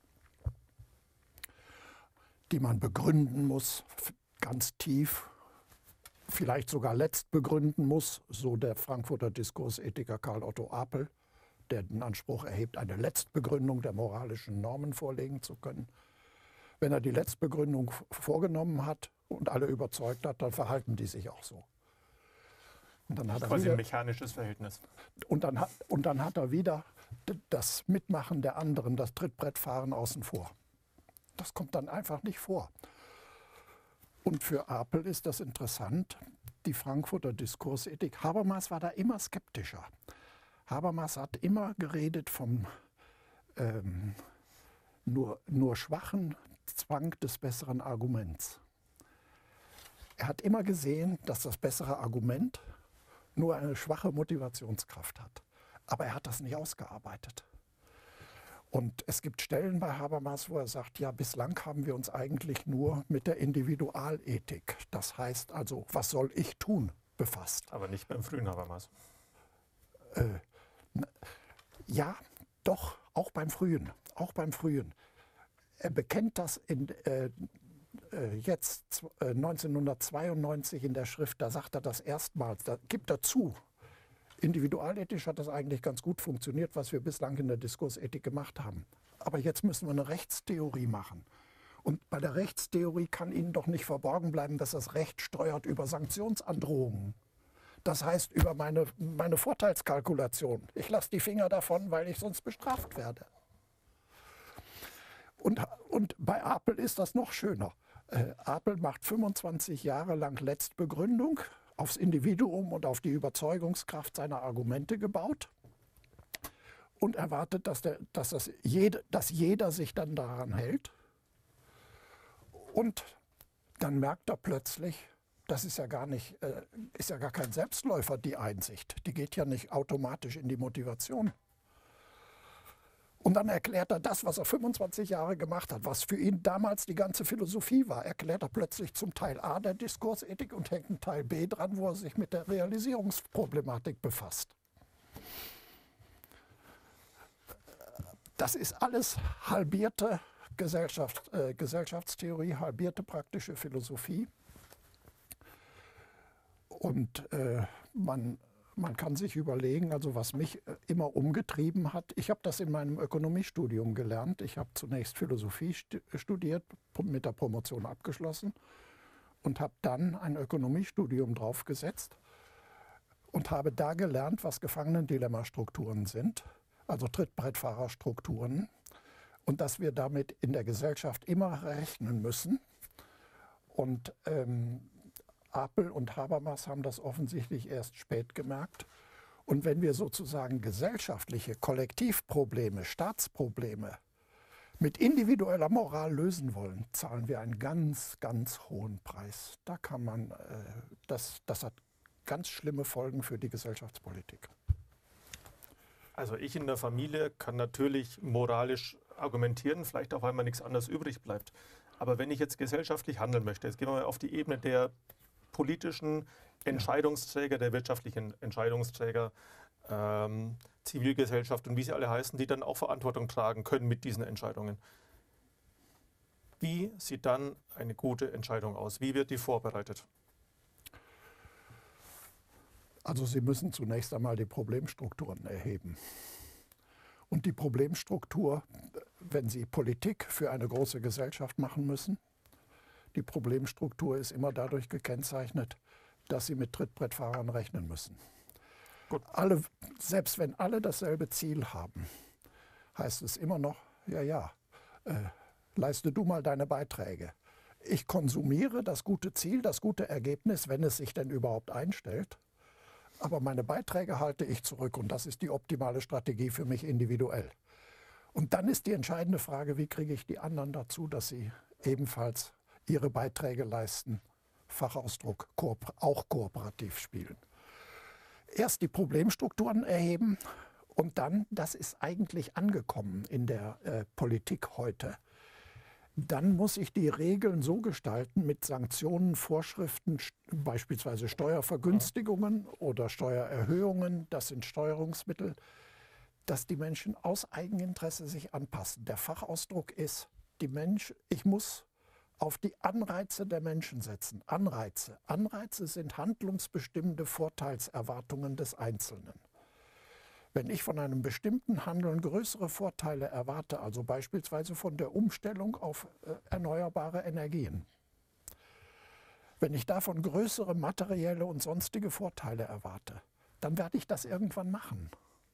die man begründen muss, ganz tief, vielleicht sogar letzt begründen muss, so der Frankfurter Diskursethiker Karl Otto Apel, der den Anspruch erhebt, eine Letztbegründung der moralischen Normen vorlegen zu können. Wenn er die Letztbegründung vorgenommen hat und alle überzeugt hat, dann verhalten die sich auch so. Und dann hat quasi ein mechanisches Verhältnis. Und dann hat er wieder das Mitmachen der anderen, das Trittbrettfahren außen vor. Das kommt dann einfach nicht vor. Und für Apel ist das interessant, die Frankfurter Diskursethik. Habermas war da immer skeptischer. Habermas hat immer geredet vom nur schwachen Zwang des besseren Arguments. Er hat immer gesehen, dass das bessere Argument nur eine schwache Motivationskraft hat. Aber er hat das nicht ausgearbeitet. Und es gibt Stellen bei Habermas, wo er sagt, ja, bislang haben wir uns eigentlich nur mit der Individualethik, das heißt also, was soll ich tun, befasst. Aber nicht beim frühen Habermas. Ja, doch, auch beim Frühen. Auch beim Frühen. Er bekennt das jetzt 1992 in der Schrift, da sagt er das erstmals, da gibt er zu. Individualethisch hat das eigentlich ganz gut funktioniert, was wir bislang in der Diskursethik gemacht haben. Aber jetzt müssen wir eine Rechtstheorie machen. Und bei der Rechtstheorie kann Ihnen doch nicht verborgen bleiben, dass das Recht steuert über Sanktionsandrohungen. Das heißt über meine Vorteilskalkulation. Ich lasse die Finger davon, weil ich sonst bestraft werde. Und bei Apel ist das noch schöner. Apel macht 25 Jahre lang Letztbegründung, aufs Individuum und auf die Überzeugungskraft seiner Argumente gebaut und erwartet, dass jeder sich dann daran hält. Und dann merkt er plötzlich, das ist ja gar kein Selbstläufer, die Einsicht. Die geht ja nicht automatisch in die Motivation. Und dann erklärt er das, was er 25 Jahre gemacht hat, was für ihn damals die ganze Philosophie war, erklärt er plötzlich zum Teil A der Diskursethik und hängt einen Teil B dran, wo er sich mit der Realisierungsproblematik befasst. Das ist alles halbierte Gesellschaftstheorie, halbierte praktische Philosophie. Und man kann sich überlegen, also was mich immer umgetrieben hat, ich habe das in meinem Ökonomiestudium gelernt. Ich habe zunächst Philosophie studiert, mit der Promotion abgeschlossen und habe dann ein Ökonomiestudium draufgesetzt und habe da gelernt, was Gefangenendilemma-Strukturen sind, also Trittbrettfahrerstrukturen, und dass wir damit in der Gesellschaft immer rechnen müssen. Und Apel und Habermas haben das offensichtlich erst spät gemerkt. Und wenn wir sozusagen gesellschaftliche Kollektivprobleme, Staatsprobleme mit individueller Moral lösen wollen, zahlen wir einen ganz, ganz hohen Preis. Da kann man, das hat ganz schlimme Folgen für die Gesellschaftspolitik. Also ich in der Familie kann natürlich moralisch argumentieren, vielleicht auch, weil mir nichts anderes übrig bleibt. Aber wenn ich jetzt gesellschaftlich handeln möchte, jetzt gehen wir mal auf die Ebene der politischen Entscheidungsträger, der wirtschaftlichen Entscheidungsträger, Zivilgesellschaft und wie sie alle heißen, die dann auch Verantwortung tragen können mit diesen Entscheidungen. Wie sieht dann eine gute Entscheidung aus? Wie wird die vorbereitet? Also Sie müssen zunächst einmal die Problemstrukturen erheben. Und die Problemstruktur, wenn Sie Politik für eine große Gesellschaft machen müssen, die Problemstruktur ist immer dadurch gekennzeichnet, dass Sie mit Trittbrettfahrern rechnen müssen. Gut. Selbst wenn alle dasselbe Ziel haben, heißt es immer noch, leiste du mal deine Beiträge. Ich konsumiere das gute Ziel, das gute Ergebnis, wenn es sich denn überhaupt einstellt. Aber meine Beiträge halte ich zurück und das ist die optimale Strategie für mich individuell. Und dann ist die entscheidende Frage, wie kriege ich die anderen dazu, dass sie ebenfalls ihre Beiträge leisten, Fachausdruck, auch kooperativ spielen. Erst die Problemstrukturen erheben und dann, das ist eigentlich angekommen in der Politik heute, dann muss ich die Regeln so gestalten mit Sanktionen, Vorschriften, beispielsweise Steuervergünstigungen oder Steuererhöhungen, das sind Steuerungsmittel, dass die Menschen aus Eigeninteresse sich anpassen. Der Fachausdruck ist, ich muss auf die Anreize der Menschen setzen. Anreize. Anreize sind handlungsbestimmende Vorteilserwartungen des Einzelnen. Wenn ich von einem bestimmten Handeln größere Vorteile erwarte, also beispielsweise von der Umstellung auf erneuerbare Energien, wenn ich davon größere materielle und sonstige Vorteile erwarte, dann werde ich das irgendwann machen.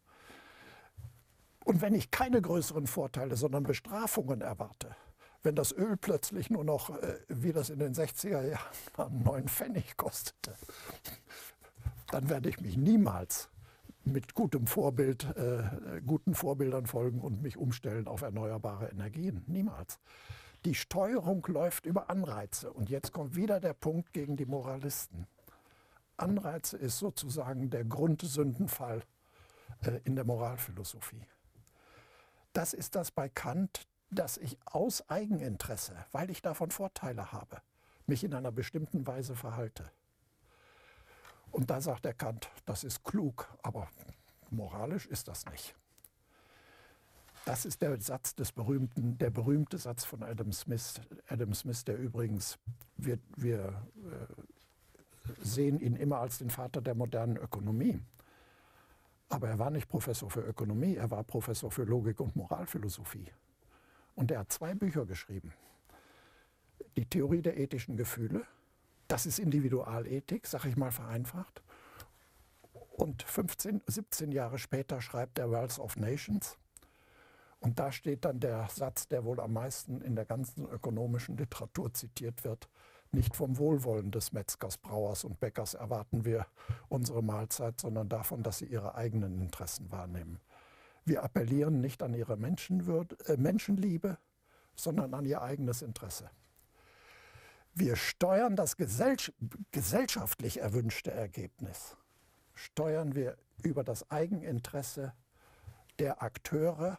Und wenn ich keine größeren Vorteile, sondern Bestrafungen erwarte, wenn das Öl plötzlich nur noch, wie das in den 60er Jahren 9 Pfennig kostete, dann werde ich mich niemals mit guten Vorbildern folgen und mich umstellen auf erneuerbare Energien. Niemals. Die Steuerung läuft über Anreize. Und jetzt kommt wieder der Punkt gegen die Moralisten. Anreize ist sozusagen der Grundsündenfall in der Moralphilosophie. Das ist das bei Kant, dass ich aus Eigeninteresse, weil ich davon Vorteile habe, mich in einer bestimmten Weise verhalte. Und da sagt der Kant, das ist klug, aber moralisch ist das nicht. Das ist der Satz der berühmte Satz von Adam Smith. Adam Smith, der übrigens, wir sehen ihn immer als den Vater der modernen Ökonomie. Aber er war nicht Professor für Ökonomie, er war Professor für Logik und Moralphilosophie. Und er hat 2 Bücher geschrieben. Die Theorie der ethischen Gefühle, das ist Individualethik, sage ich mal vereinfacht. Und 17 Jahre später schreibt er Wealth of Nations. Und da steht dann der Satz, der wohl am meisten in der ganzen ökonomischen Literatur zitiert wird. Nicht vom Wohlwollen des Metzgers, Brauers und Bäckers erwarten wir unsere Mahlzeit, sondern davon, dass sie ihre eigenen Interessen wahrnehmen. Wir appellieren nicht an ihre Menschenliebe, sondern an ihr eigenes Interesse. Wir steuern das gesellschaftlich erwünschte Ergebnis, steuern wir über das Eigeninteresse der Akteure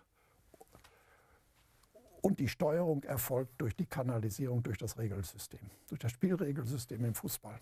und die Steuerung erfolgt durch die Kanalisierung durch das Regelsystem, durch das Spielregelsystem im Fußball.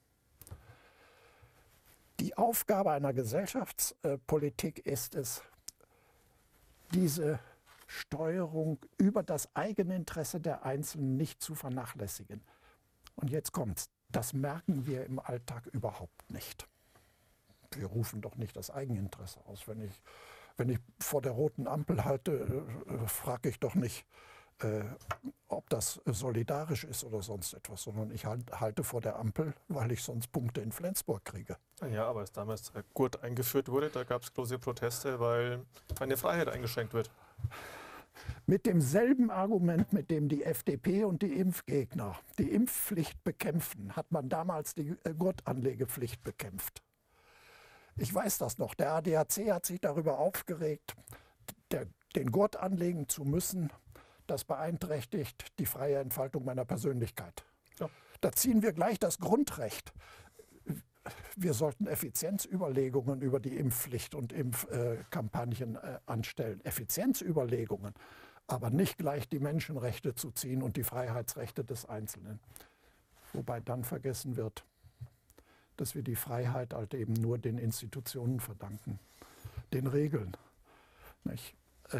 Die Aufgabe einer Gesellschaftspolitik ist es, diese Steuerung über das Eigeninteresse der Einzelnen nicht zu vernachlässigen. Und jetzt kommt's. Das merken wir im Alltag überhaupt nicht. Wir rufen doch nicht das Eigeninteresse aus. Wenn ich vor der roten Ampel halte, frage ich doch nicht, ob das solidarisch ist oder sonst etwas, sondern ich halte vor der Ampel, weil ich sonst Punkte in Flensburg kriege. Ja, aber als damals der Gurt eingeführt wurde, da gab es große Proteste, weil meine Freiheit eingeschränkt wird. Mit demselben Argument, mit dem die FDP und die Impfgegner die Impfpflicht bekämpfen, hat man damals die Gurtanlegepflicht bekämpft. Ich weiß das noch. Der ADAC hat sich darüber aufgeregt, den Gurt anlegen zu müssen. Das beeinträchtigt die freie Entfaltung meiner Persönlichkeit. Ja. Da ziehen wir gleich das Grundrecht. Wir sollten Effizienzüberlegungen über die Impfpflicht und Impfkampagnen anstellen. Effizienzüberlegungen, aber nicht gleich die Menschenrechte zu ziehen und die Freiheitsrechte des Einzelnen. Wobei dann vergessen wird, dass wir die Freiheit halt eben nur den Institutionen verdanken, den Regeln. Nicht?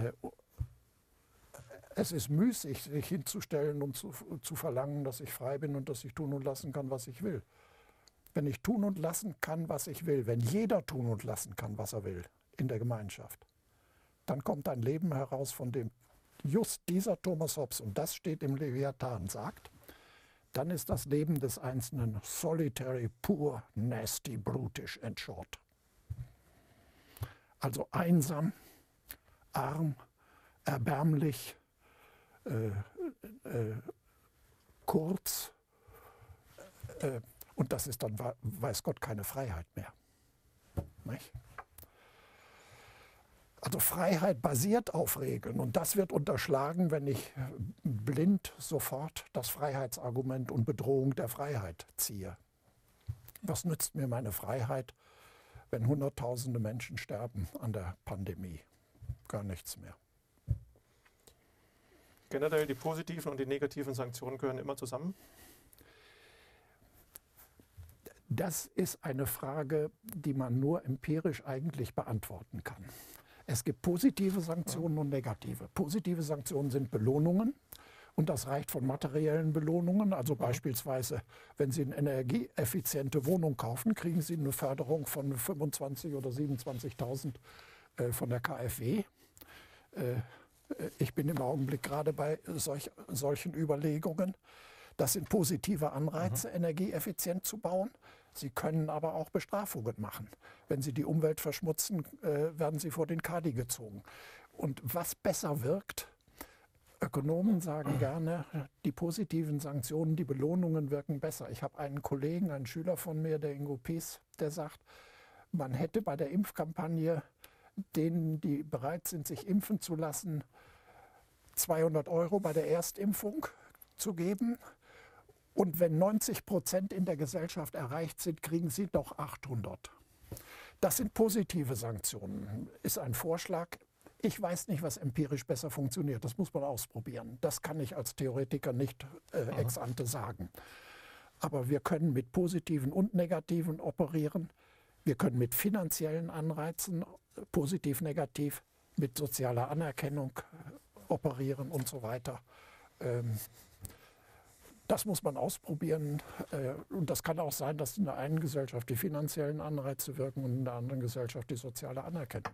Es ist müßig, sich hinzustellen und zu verlangen, dass ich frei bin und dass ich tun und lassen kann, was ich will. Wenn ich tun und lassen kann, was ich will, wenn jeder tun und lassen kann, was er will, in der Gemeinschaft, dann kommt ein Leben heraus, von dem just dieser Thomas Hobbes, und das steht im Leviathan, sagt, dann ist das Leben des Einzelnen solitary, poor, nasty, brutish and short. Also einsam, arm, erbärmlich, kurz, und das ist dann, weiß Gott, keine Freiheit mehr. Nicht? Also Freiheit basiert auf Regeln und das wird unterschlagen, wenn ich blind sofort das Freiheitsargument und Bedrohung der Freiheit ziehe. Was nützt mir meine Freiheit, wenn Hunderttausende Menschen sterben an der Pandemie? Gar nichts mehr. Generell die positiven und die negativen Sanktionen gehören immer zusammen? Das ist eine Frage, die man nur empirisch eigentlich beantworten kann. Es gibt positive Sanktionen und negative. Positive Sanktionen sind Belohnungen und das reicht von materiellen Belohnungen. Also beispielsweise, wenn Sie eine energieeffiziente Wohnung kaufen, kriegen Sie eine Förderung von 25.000 oder 27.000 von der KfW. Ich bin im Augenblick gerade bei solchen Überlegungen. Das sind positive Anreize, energieeffizient zu bauen. Sie können aber auch Bestrafungen machen. Wenn Sie die Umwelt verschmutzen, werden Sie vor den Kadi gezogen. Und was besser wirkt, Ökonomen sagen gerne, die positiven Sanktionen, die Belohnungen wirken besser. Ich habe einen Kollegen, einen Schüler von mir, der Ingo Pies, der sagt, man hätte bei der Impfkampagne denen, die bereit sind, sich impfen zu lassen, 200 € bei der Erstimpfung zu geben. Und wenn 90% in der Gesellschaft erreicht sind, kriegen sie doch 800. Das sind positive Sanktionen. Ist ein Vorschlag. Ich weiß nicht, was empirisch besser funktioniert. Das muss man ausprobieren. Das kann ich als Theoretiker nicht ex ante sagen. Aber wir können mit positiven und negativen operieren. Wir können mit finanziellen Anreizen, positiv, negativ, mit sozialer Anerkennung operieren und so weiter. Das muss man ausprobieren. Und das kann auch sein, dass in der einen Gesellschaft die finanziellen Anreize wirken und in der anderen Gesellschaft die soziale Anerkennung.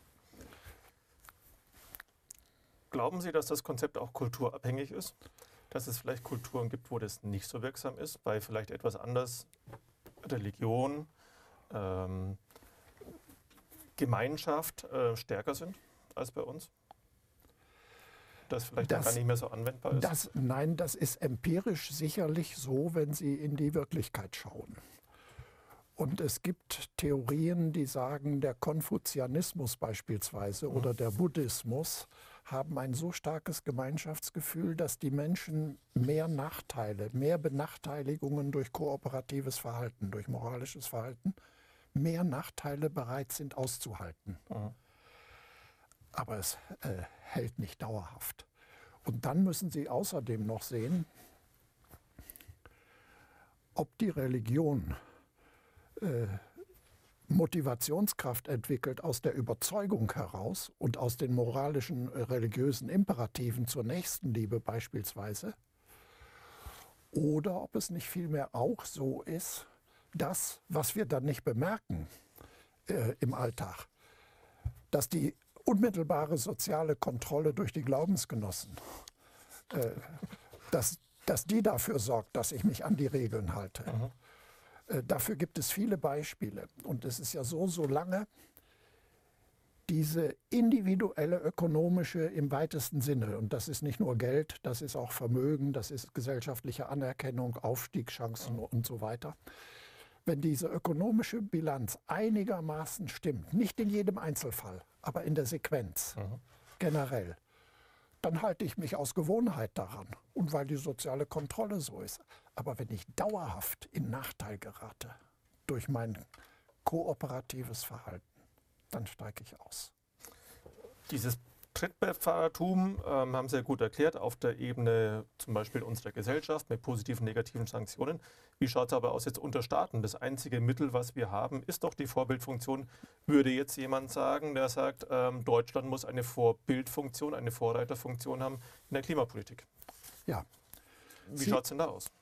Glauben Sie, dass das Konzept auch kulturabhängig ist? Dass es vielleicht Kulturen gibt, wo das nicht so wirksam ist, bei vielleicht etwas anders Religion, Gemeinschaft stärker sind als bei uns? Das vielleicht gar nicht mehr so anwendbar ist? Nein, das ist empirisch sicherlich so, wenn Sie in die Wirklichkeit schauen. Und es gibt Theorien, die sagen, der Konfuzianismus beispielsweise oder der Buddhismus haben ein so starkes Gemeinschaftsgefühl, dass die Menschen mehr Nachteile, mehr Benachteiligungen durch kooperatives Verhalten, durch moralisches Verhalten, mehr Nachteile bereit sind auszuhalten. Aber es hält nicht dauerhaft. Und dann müssen Sie außerdem noch sehen, ob die Religion Motivationskraft entwickelt aus der Überzeugung heraus und aus den moralischen, religiösen Imperativen zur Nächstenliebe beispielsweise, Oder ob es nicht vielmehr auch so ist, das, was wir dann nicht bemerken im Alltag, dass die unmittelbare soziale Kontrolle durch die Glaubensgenossen, dass die dafür sorgt, dass ich mich an die Regeln halte. Dafür gibt es viele Beispiele. Und es ist ja so, solange diese individuelle ökonomische im weitesten Sinne, und das ist nicht nur Geld, das ist auch Vermögen, das ist gesellschaftliche Anerkennung, Aufstiegschancen und so weiter. Wenn diese ökonomische Bilanz einigermaßen stimmt, nicht in jedem Einzelfall, aber in der Sequenz, generell, dann halte ich mich aus Gewohnheit daran und weil die soziale Kontrolle so ist. Aber wenn ich dauerhaft in Nachteil gerate durch mein kooperatives Verhalten, dann steige ich aus. Dieses Trittbrettfahrertum haben Sie ja gut erklärt, auf der Ebene zum Beispiel unserer Gesellschaft mit positiven, negativen Sanktionen. Wie schaut es aber aus jetzt unter Staaten? Das einzige Mittel, was wir haben, ist doch die Vorbildfunktion. Würde jetzt jemand sagen, der sagt, Deutschland muss eine Vorbildfunktion, eine Vorreiterfunktion haben in der Klimapolitik? Ja. Wie schaut es denn da aus?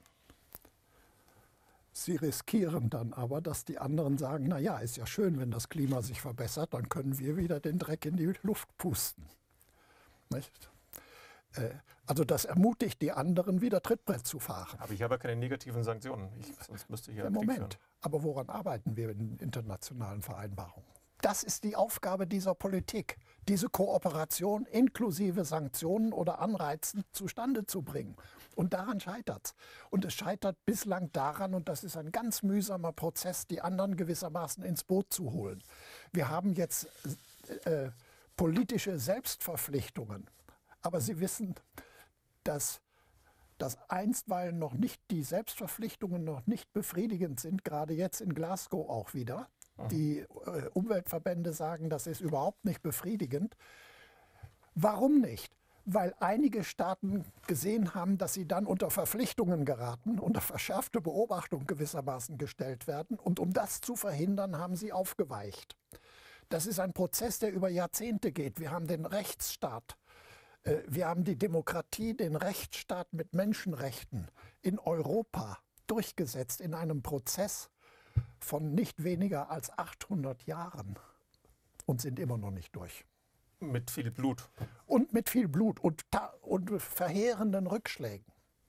Sie riskieren dann aber, dass die anderen sagen, na ja, ist ja schön, wenn das Klima sich verbessert, dann können wir wieder den Dreck in die Luft pusten. Nicht? Also das ermutigt die anderen, wieder Trittbrett zu fahren. Aber ich habe ja keine negativen Sanktionen. Sonst müsste ich ja Krieg Moment, führen. Aber woran arbeiten wir in internationalen Vereinbarungen? Das ist die Aufgabe dieser Politik, diese Kooperation inklusive Sanktionen oder Anreizen zustande zu bringen. Und daran scheitert es. Und es scheitert bislang daran, und das ist ein ganz mühsamer Prozess, die anderen gewissermaßen ins Boot zu holen. Wir haben jetzt politische Selbstverpflichtungen. Aber Sie wissen, dass einstweilen noch nicht die Selbstverpflichtungen noch nicht befriedigend sind, gerade jetzt in Glasgow auch wieder. Die Umweltverbände sagen, das ist überhaupt nicht befriedigend. Warum nicht? Weil einige Staaten gesehen haben, dass sie dann unter Verpflichtungen geraten, unter verschärfte Beobachtung gewissermaßen gestellt werden. Und um das zu verhindern, haben sie aufgeweicht. Das ist ein Prozess, der über Jahrzehnte geht. Wir haben den Rechtsstaat. Wir haben die Demokratie, den Rechtsstaat mit Menschenrechten in Europa durchgesetzt in einem Prozess von nicht weniger als 800 Jahren und sind immer noch nicht durch. Mit viel Blut. Und mit viel Blut und verheerenden Rückschlägen.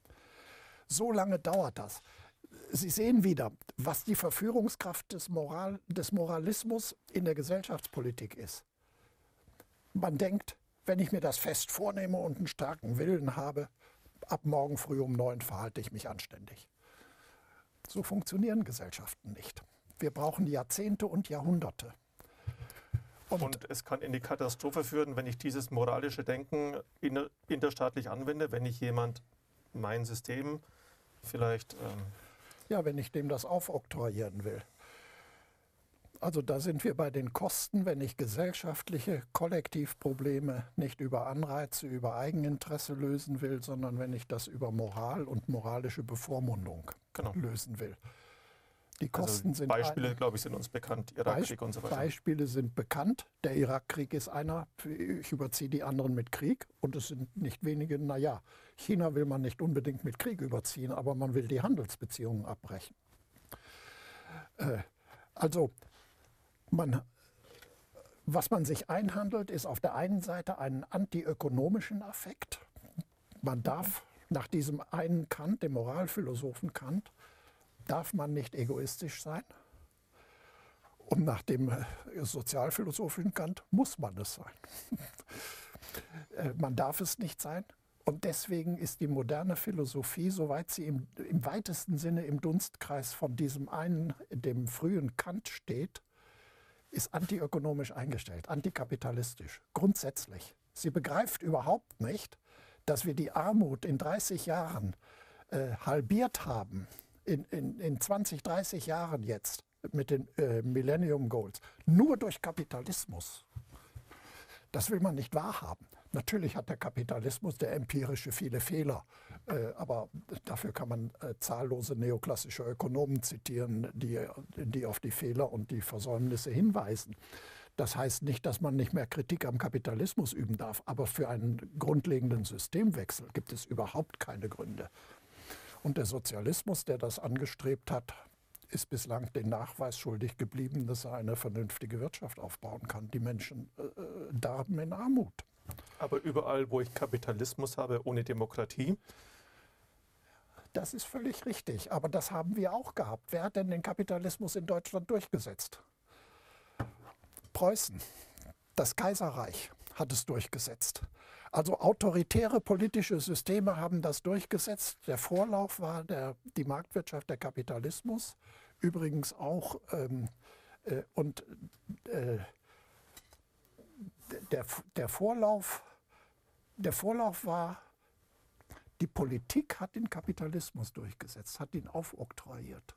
So lange dauert das. Sie sehen wieder, was die Verführungskraft des Moralismus in der Gesellschaftspolitik ist. Man denkt, wenn ich mir das fest vornehme und einen starken Willen habe, ab morgen früh um 9 verhalte ich mich anständig. So funktionieren Gesellschaften nicht. Wir brauchen Jahrzehnte und Jahrhunderte. Und es kann in die Katastrophe führen, wenn ich dieses moralische Denken interstaatlich anwende, wenn ich mein System vielleicht... Ja, wenn ich dem das aufoktroyieren will. Also da sind wir bei den Kosten, wenn ich gesellschaftliche Kollektivprobleme nicht über Anreize, über Eigeninteresse lösen will, sondern wenn ich das über Moral und moralische Bevormundung lösen will. Die Kosten sind Beispiele, glaube ich, sind uns bekannt, Irakkrieg und so weiter. Beispiele sind bekannt. Der Irakkrieg ist einer, ich überziehe die anderen mit Krieg. Und es sind nicht wenige, naja, China will man nicht unbedingt mit Krieg überziehen, aber man will die Handelsbeziehungen abbrechen. Was man sich einhandelt, ist auf der einen Seite einen antiökonomischen Affekt. Man darf nach diesem einen Kant, dem Moralphilosophen Kant, darf man nicht egoistisch sein. Und nach dem sozialphilosophischen Kant muss man es sein. Man darf es nicht sein. Und deswegen ist die moderne Philosophie, soweit sie im weitesten Sinne im Dunstkreis von diesem einen, dem frühen Kant steht, ist antiökonomisch eingestellt, antikapitalistisch, grundsätzlich. Sie begreift überhaupt nicht, dass wir die Armut in 30 Jahren halbiert haben, in 20, 30 Jahren jetzt mit den Millennium Goals, nur durch Kapitalismus. Das will man nicht wahrhaben. Natürlich hat der Kapitalismus, der empirische, viele Fehler. Aber dafür kann man zahllose neoklassische Ökonomen zitieren, die auf die Fehler und die Versäumnisse hinweisen. Das heißt nicht, dass man nicht mehr Kritik am Kapitalismus üben darf. Aber für einen grundlegenden Systemwechsel gibt es überhaupt keine Gründe. Und der Sozialismus, der das angestrebt hat, ist bislang den Nachweis schuldig geblieben, dass er eine vernünftige Wirtschaft aufbauen kann. Die Menschen darben in Armut. Aber überall, wo ich Kapitalismus habe, ohne Demokratie? Das ist völlig richtig. Aber das haben wir auch gehabt. Wer hat denn den Kapitalismus in Deutschland durchgesetzt? Preußen. Das Kaiserreich hat es durchgesetzt. Also autoritäre politische Systeme haben das durchgesetzt. Der Vorlauf war die Marktwirtschaft, der Kapitalismus. Übrigens auch, der Vorlauf war, die Politik hat den Kapitalismus durchgesetzt, hat ihn aufoktroyiert.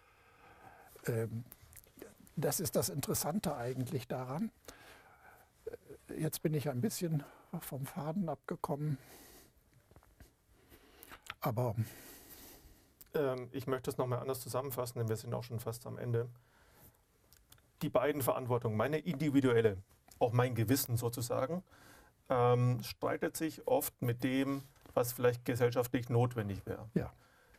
Das ist das Interessante eigentlich daran. Jetzt bin ich ein bisschen vom Faden abgekommen, aber ich möchte es nochmal anders zusammenfassen, denn wir sind auch schon fast am Ende. Die beiden Verantwortungen, meine individuelle, auch mein Gewissen sozusagen, streitet sich oft mit dem, was vielleicht gesellschaftlich notwendig wäre. ja.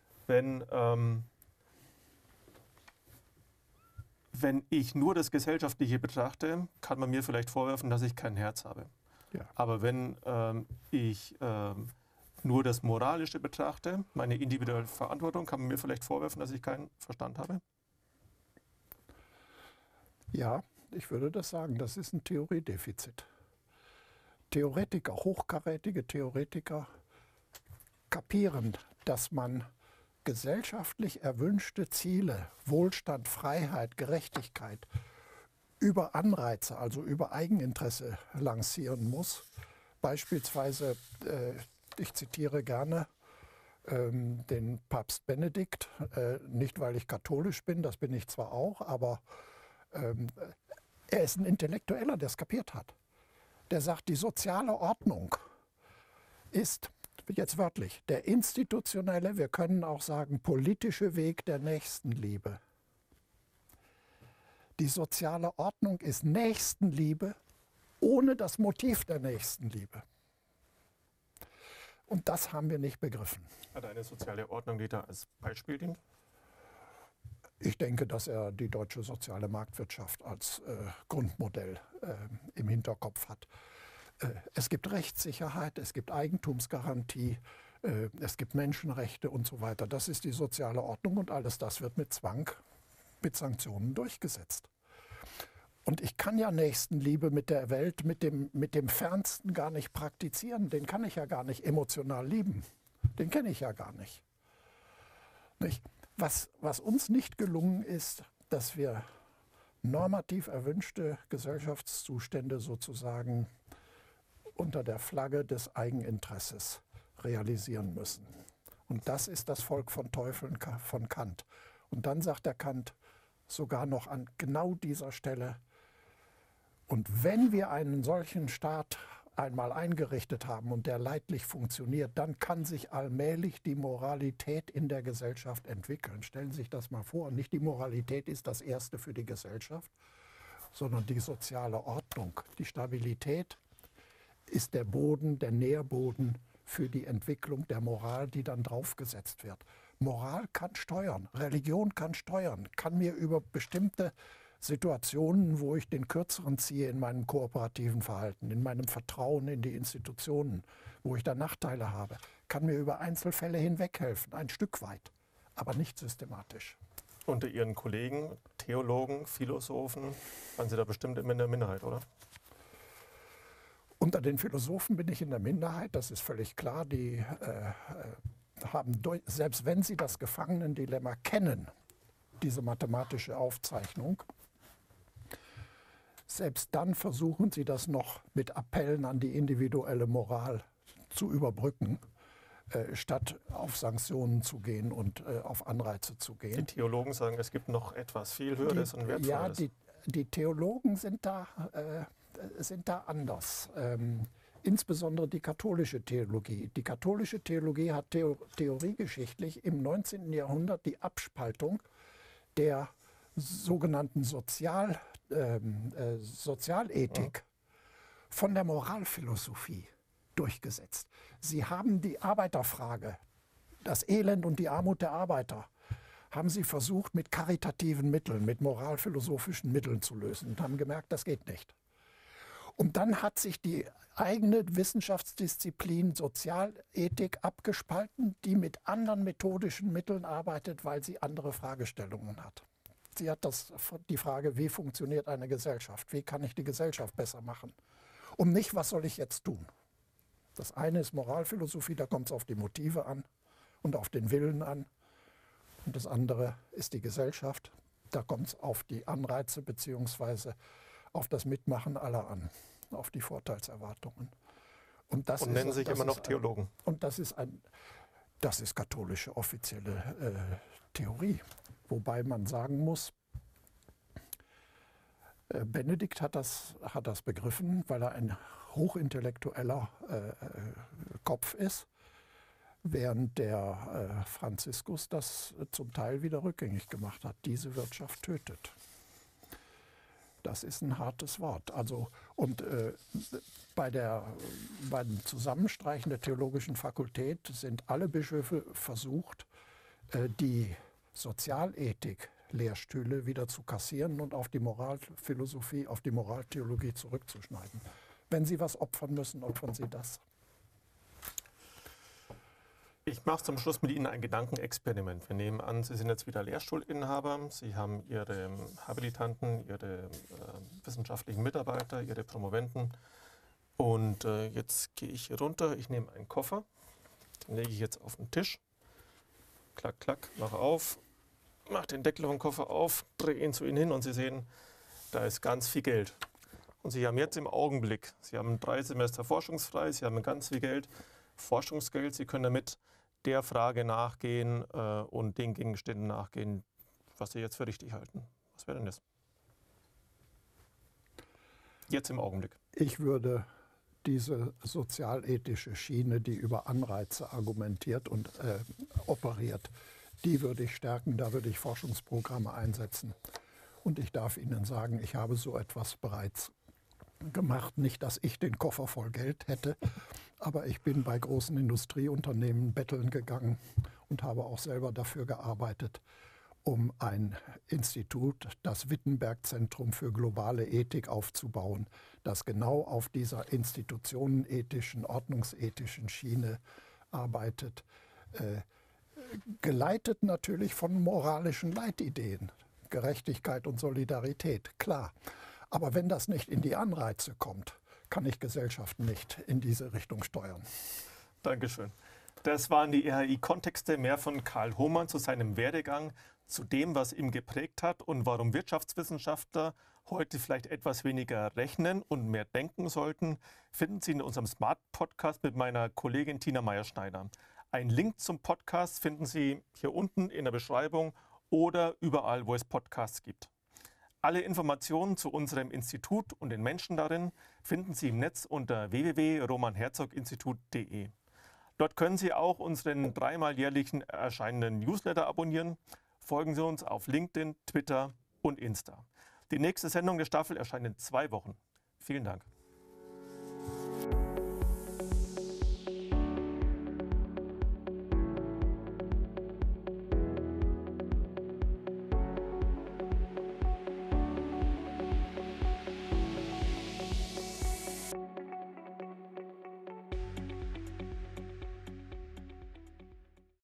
Wenn ich nur das Gesellschaftliche betrachte, kann man mir vielleicht vorwerfen, dass ich kein Herz habe. Ja. Aber wenn ich nur das Moralische betrachte, meine individuelle Verantwortung, kann man mir vielleicht vorwerfen, dass ich keinen Verstand habe? Ja, ich würde das sagen, das ist ein Theoriedefizit. Theoretiker, hochkarätige Theoretiker kapieren, dass man gesellschaftlich erwünschte Ziele, Wohlstand, Freiheit, Gerechtigkeit, über Anreize, also über Eigeninteresse lancieren muss. Beispielsweise, ich zitiere gerne den Papst Benedikt, nicht weil ich katholisch bin, das bin ich zwar auch, aber er ist ein Intellektueller, der es kapiert hat. Der sagt, die soziale Ordnung ist, jetzt wörtlich, der institutionelle, wir können auch sagen, politische Weg der Nächstenliebe. Die soziale Ordnung ist Nächstenliebe ohne das Motiv der Nächstenliebe. Und das haben wir nicht begriffen. Hat eine soziale Ordnung, die da als Beispiel dient? Ich denke, dass er die deutsche soziale Marktwirtschaft als Grundmodell im Hinterkopf hat. Es gibt Rechtssicherheit, es gibt Eigentumsgarantie, es gibt Menschenrechte und so weiter. Das ist die soziale Ordnung und alles das wird mit Zwang, mit Sanktionen durchgesetzt. Und ich kann ja Nächstenliebe mit der Welt, mit dem Fernsten gar nicht praktizieren. Den kann ich ja gar nicht emotional lieben. Den kenne ich ja gar nicht. Nicht? Was uns nicht gelungen ist, dass wir normativ erwünschte Gesellschaftszustände sozusagen unter der Flagge des Eigeninteresses realisieren müssen. Und das ist das Volk von Teufeln von Kant. Und dann sagt der Kant sogar noch an genau dieser Stelle, und wenn wir einen solchen Staat einmal eingerichtet haben und der leidlich funktioniert, dann kann sich allmählich die Moralität in der Gesellschaft entwickeln. Stellen Sie sich das mal vor. Nicht die Moralität ist das Erste für die Gesellschaft, sondern die soziale Ordnung. Die Stabilität ist der Boden, der Nährboden für die Entwicklung der Moral, die dann draufgesetzt wird. Moral kann steuern, Religion kann steuern, kann mir über bestimmte Situationen, wo ich den Kürzeren ziehe in meinem kooperativen Verhalten, in meinem Vertrauen in die Institutionen, wo ich da Nachteile habe, kann mir über Einzelfälle hinweghelfen, ein Stück weit, aber nicht systematisch. Unter Ihren Kollegen, Theologen, Philosophen, waren Sie da bestimmt immer in der Minderheit, oder? Unter den Philosophen bin ich in der Minderheit, das ist völlig klar. Die haben, selbst wenn sie das Gefangenendilemma kennen, diese mathematische Aufzeichnung, selbst dann versuchen sie das noch mit Appellen an die individuelle Moral zu überbrücken, statt auf Sanktionen zu gehen und auf Anreize zu gehen. Die Theologen sagen, es gibt noch etwas viel Höheres und Wertvolleres. Ja, die Theologen sind da anders. Insbesondere die katholische Theologie. Die katholische Theologie hat theoriegeschichtlich im 19. Jahrhundert die Abspaltung der sogenannten Sozialethik von der Moralphilosophie durchgesetzt. Sie haben die Arbeiterfrage Das Elend und die Armut der Arbeiter haben sie versucht, mit karitativen Mitteln, mit moralphilosophischen Mitteln zu lösen und haben gemerkt, das geht nicht. Und dann hat sich die eigene Wissenschaftsdisziplin Sozialethik abgespalten, die mit anderen methodischen Mitteln arbeitet, weil sie andere Fragestellungen hat. Sie hat die Frage, wie funktioniert eine Gesellschaft? Wie kann ich die Gesellschaft besser machen? Und nicht, was soll ich jetzt tun? Das eine ist Moralphilosophie, da kommt es auf die Motive an und auf den Willen an. Und das andere ist die Gesellschaft. Da kommt es auf die Anreize bzw. auf das Mitmachen aller an, auf die Vorteilserwartungen. Und nennen sich immer noch Theologen. Und das ist katholische offizielle Theorie. Wobei man sagen muss, Benedikt hat das begriffen, weil er ein hochintellektueller Kopf ist, während der Franziskus das zum Teil wieder rückgängig gemacht hat. Diese Wirtschaft tötet. Das ist ein hartes Wort. Also, und beim Zusammenstreichen der theologischen Fakultät sind alle Bischöfe versucht, die Sozialethik-Lehrstühle wieder zu kassieren und auf die Moralphilosophie, auf die Moraltheologie zurückzuschneiden. Wenn sie was opfern müssen, opfern sie das. Ich mache zum Schluss mit Ihnen ein Gedankenexperiment. Wir nehmen an, Sie sind jetzt wieder Lehrstuhlinhaber, Sie haben Ihre Habilitanten, Ihre wissenschaftlichen Mitarbeiter, Ihre Promoventen. Und jetzt gehe ich hier runter, ich nehme einen Koffer, den lege ich jetzt auf den Tisch. Klack, klack, mache auf, mache den Deckel vom Koffer auf, drehe ihn zu Ihnen hin und Sie sehen, da ist ganz viel Geld. Und Sie haben jetzt im Augenblick, Sie haben 3 Semester forschungsfrei, Sie haben ganz viel Geld, Forschungsgeld, Sie können damit der Frage nachgehen und den Gegenständen nachgehen, was Sie jetzt für richtig halten. Was wäre denn das? Jetzt im Augenblick. Ich würde diese sozialethische Schiene, die über Anreize argumentiert und operiert, die würde ich stärken, da würde ich Forschungsprogramme einsetzen. Und ich darf Ihnen sagen, ich habe so etwas bereits gemacht. Nicht, dass ich den Koffer voll Geld hätte, aber ich bin bei großen Industrieunternehmen betteln gegangen und habe auch selber dafür gearbeitet, um ein Institut, das Wittenberg-Zentrum für globale Ethik aufzubauen, das genau auf dieser institutionenethischen, ordnungsethischen Schiene arbeitet, geleitet natürlich von moralischen Leitideen, Gerechtigkeit und Solidarität, klar. Aber wenn das nicht in die Anreize kommt, kann ich Gesellschaften nicht in diese Richtung steuern. Dankeschön. Das waren die RHI-Kontexte, mehr von Karl Hohmann zu seinem Werdegang, zu dem, was ihn geprägt hat und warum Wirtschaftswissenschaftler heute vielleicht etwas weniger rechnen und mehr denken sollten, finden Sie in unserem Smart-Podcast mit meiner Kollegin Tina Meyer-Schneider. Einen Link zum Podcast finden Sie hier unten in der Beschreibung oder überall, wo es Podcasts gibt. Alle Informationen zu unserem Institut und den Menschen darin finden Sie im Netz unter www.romanherzoginstitut.de. Dort können Sie auch unseren 3-mal jährlichen erscheinenden Newsletter abonnieren. Folgen Sie uns auf LinkedIn, Twitter und Insta. Die nächste Sendung der Staffel erscheint in 2 Wochen. Vielen Dank.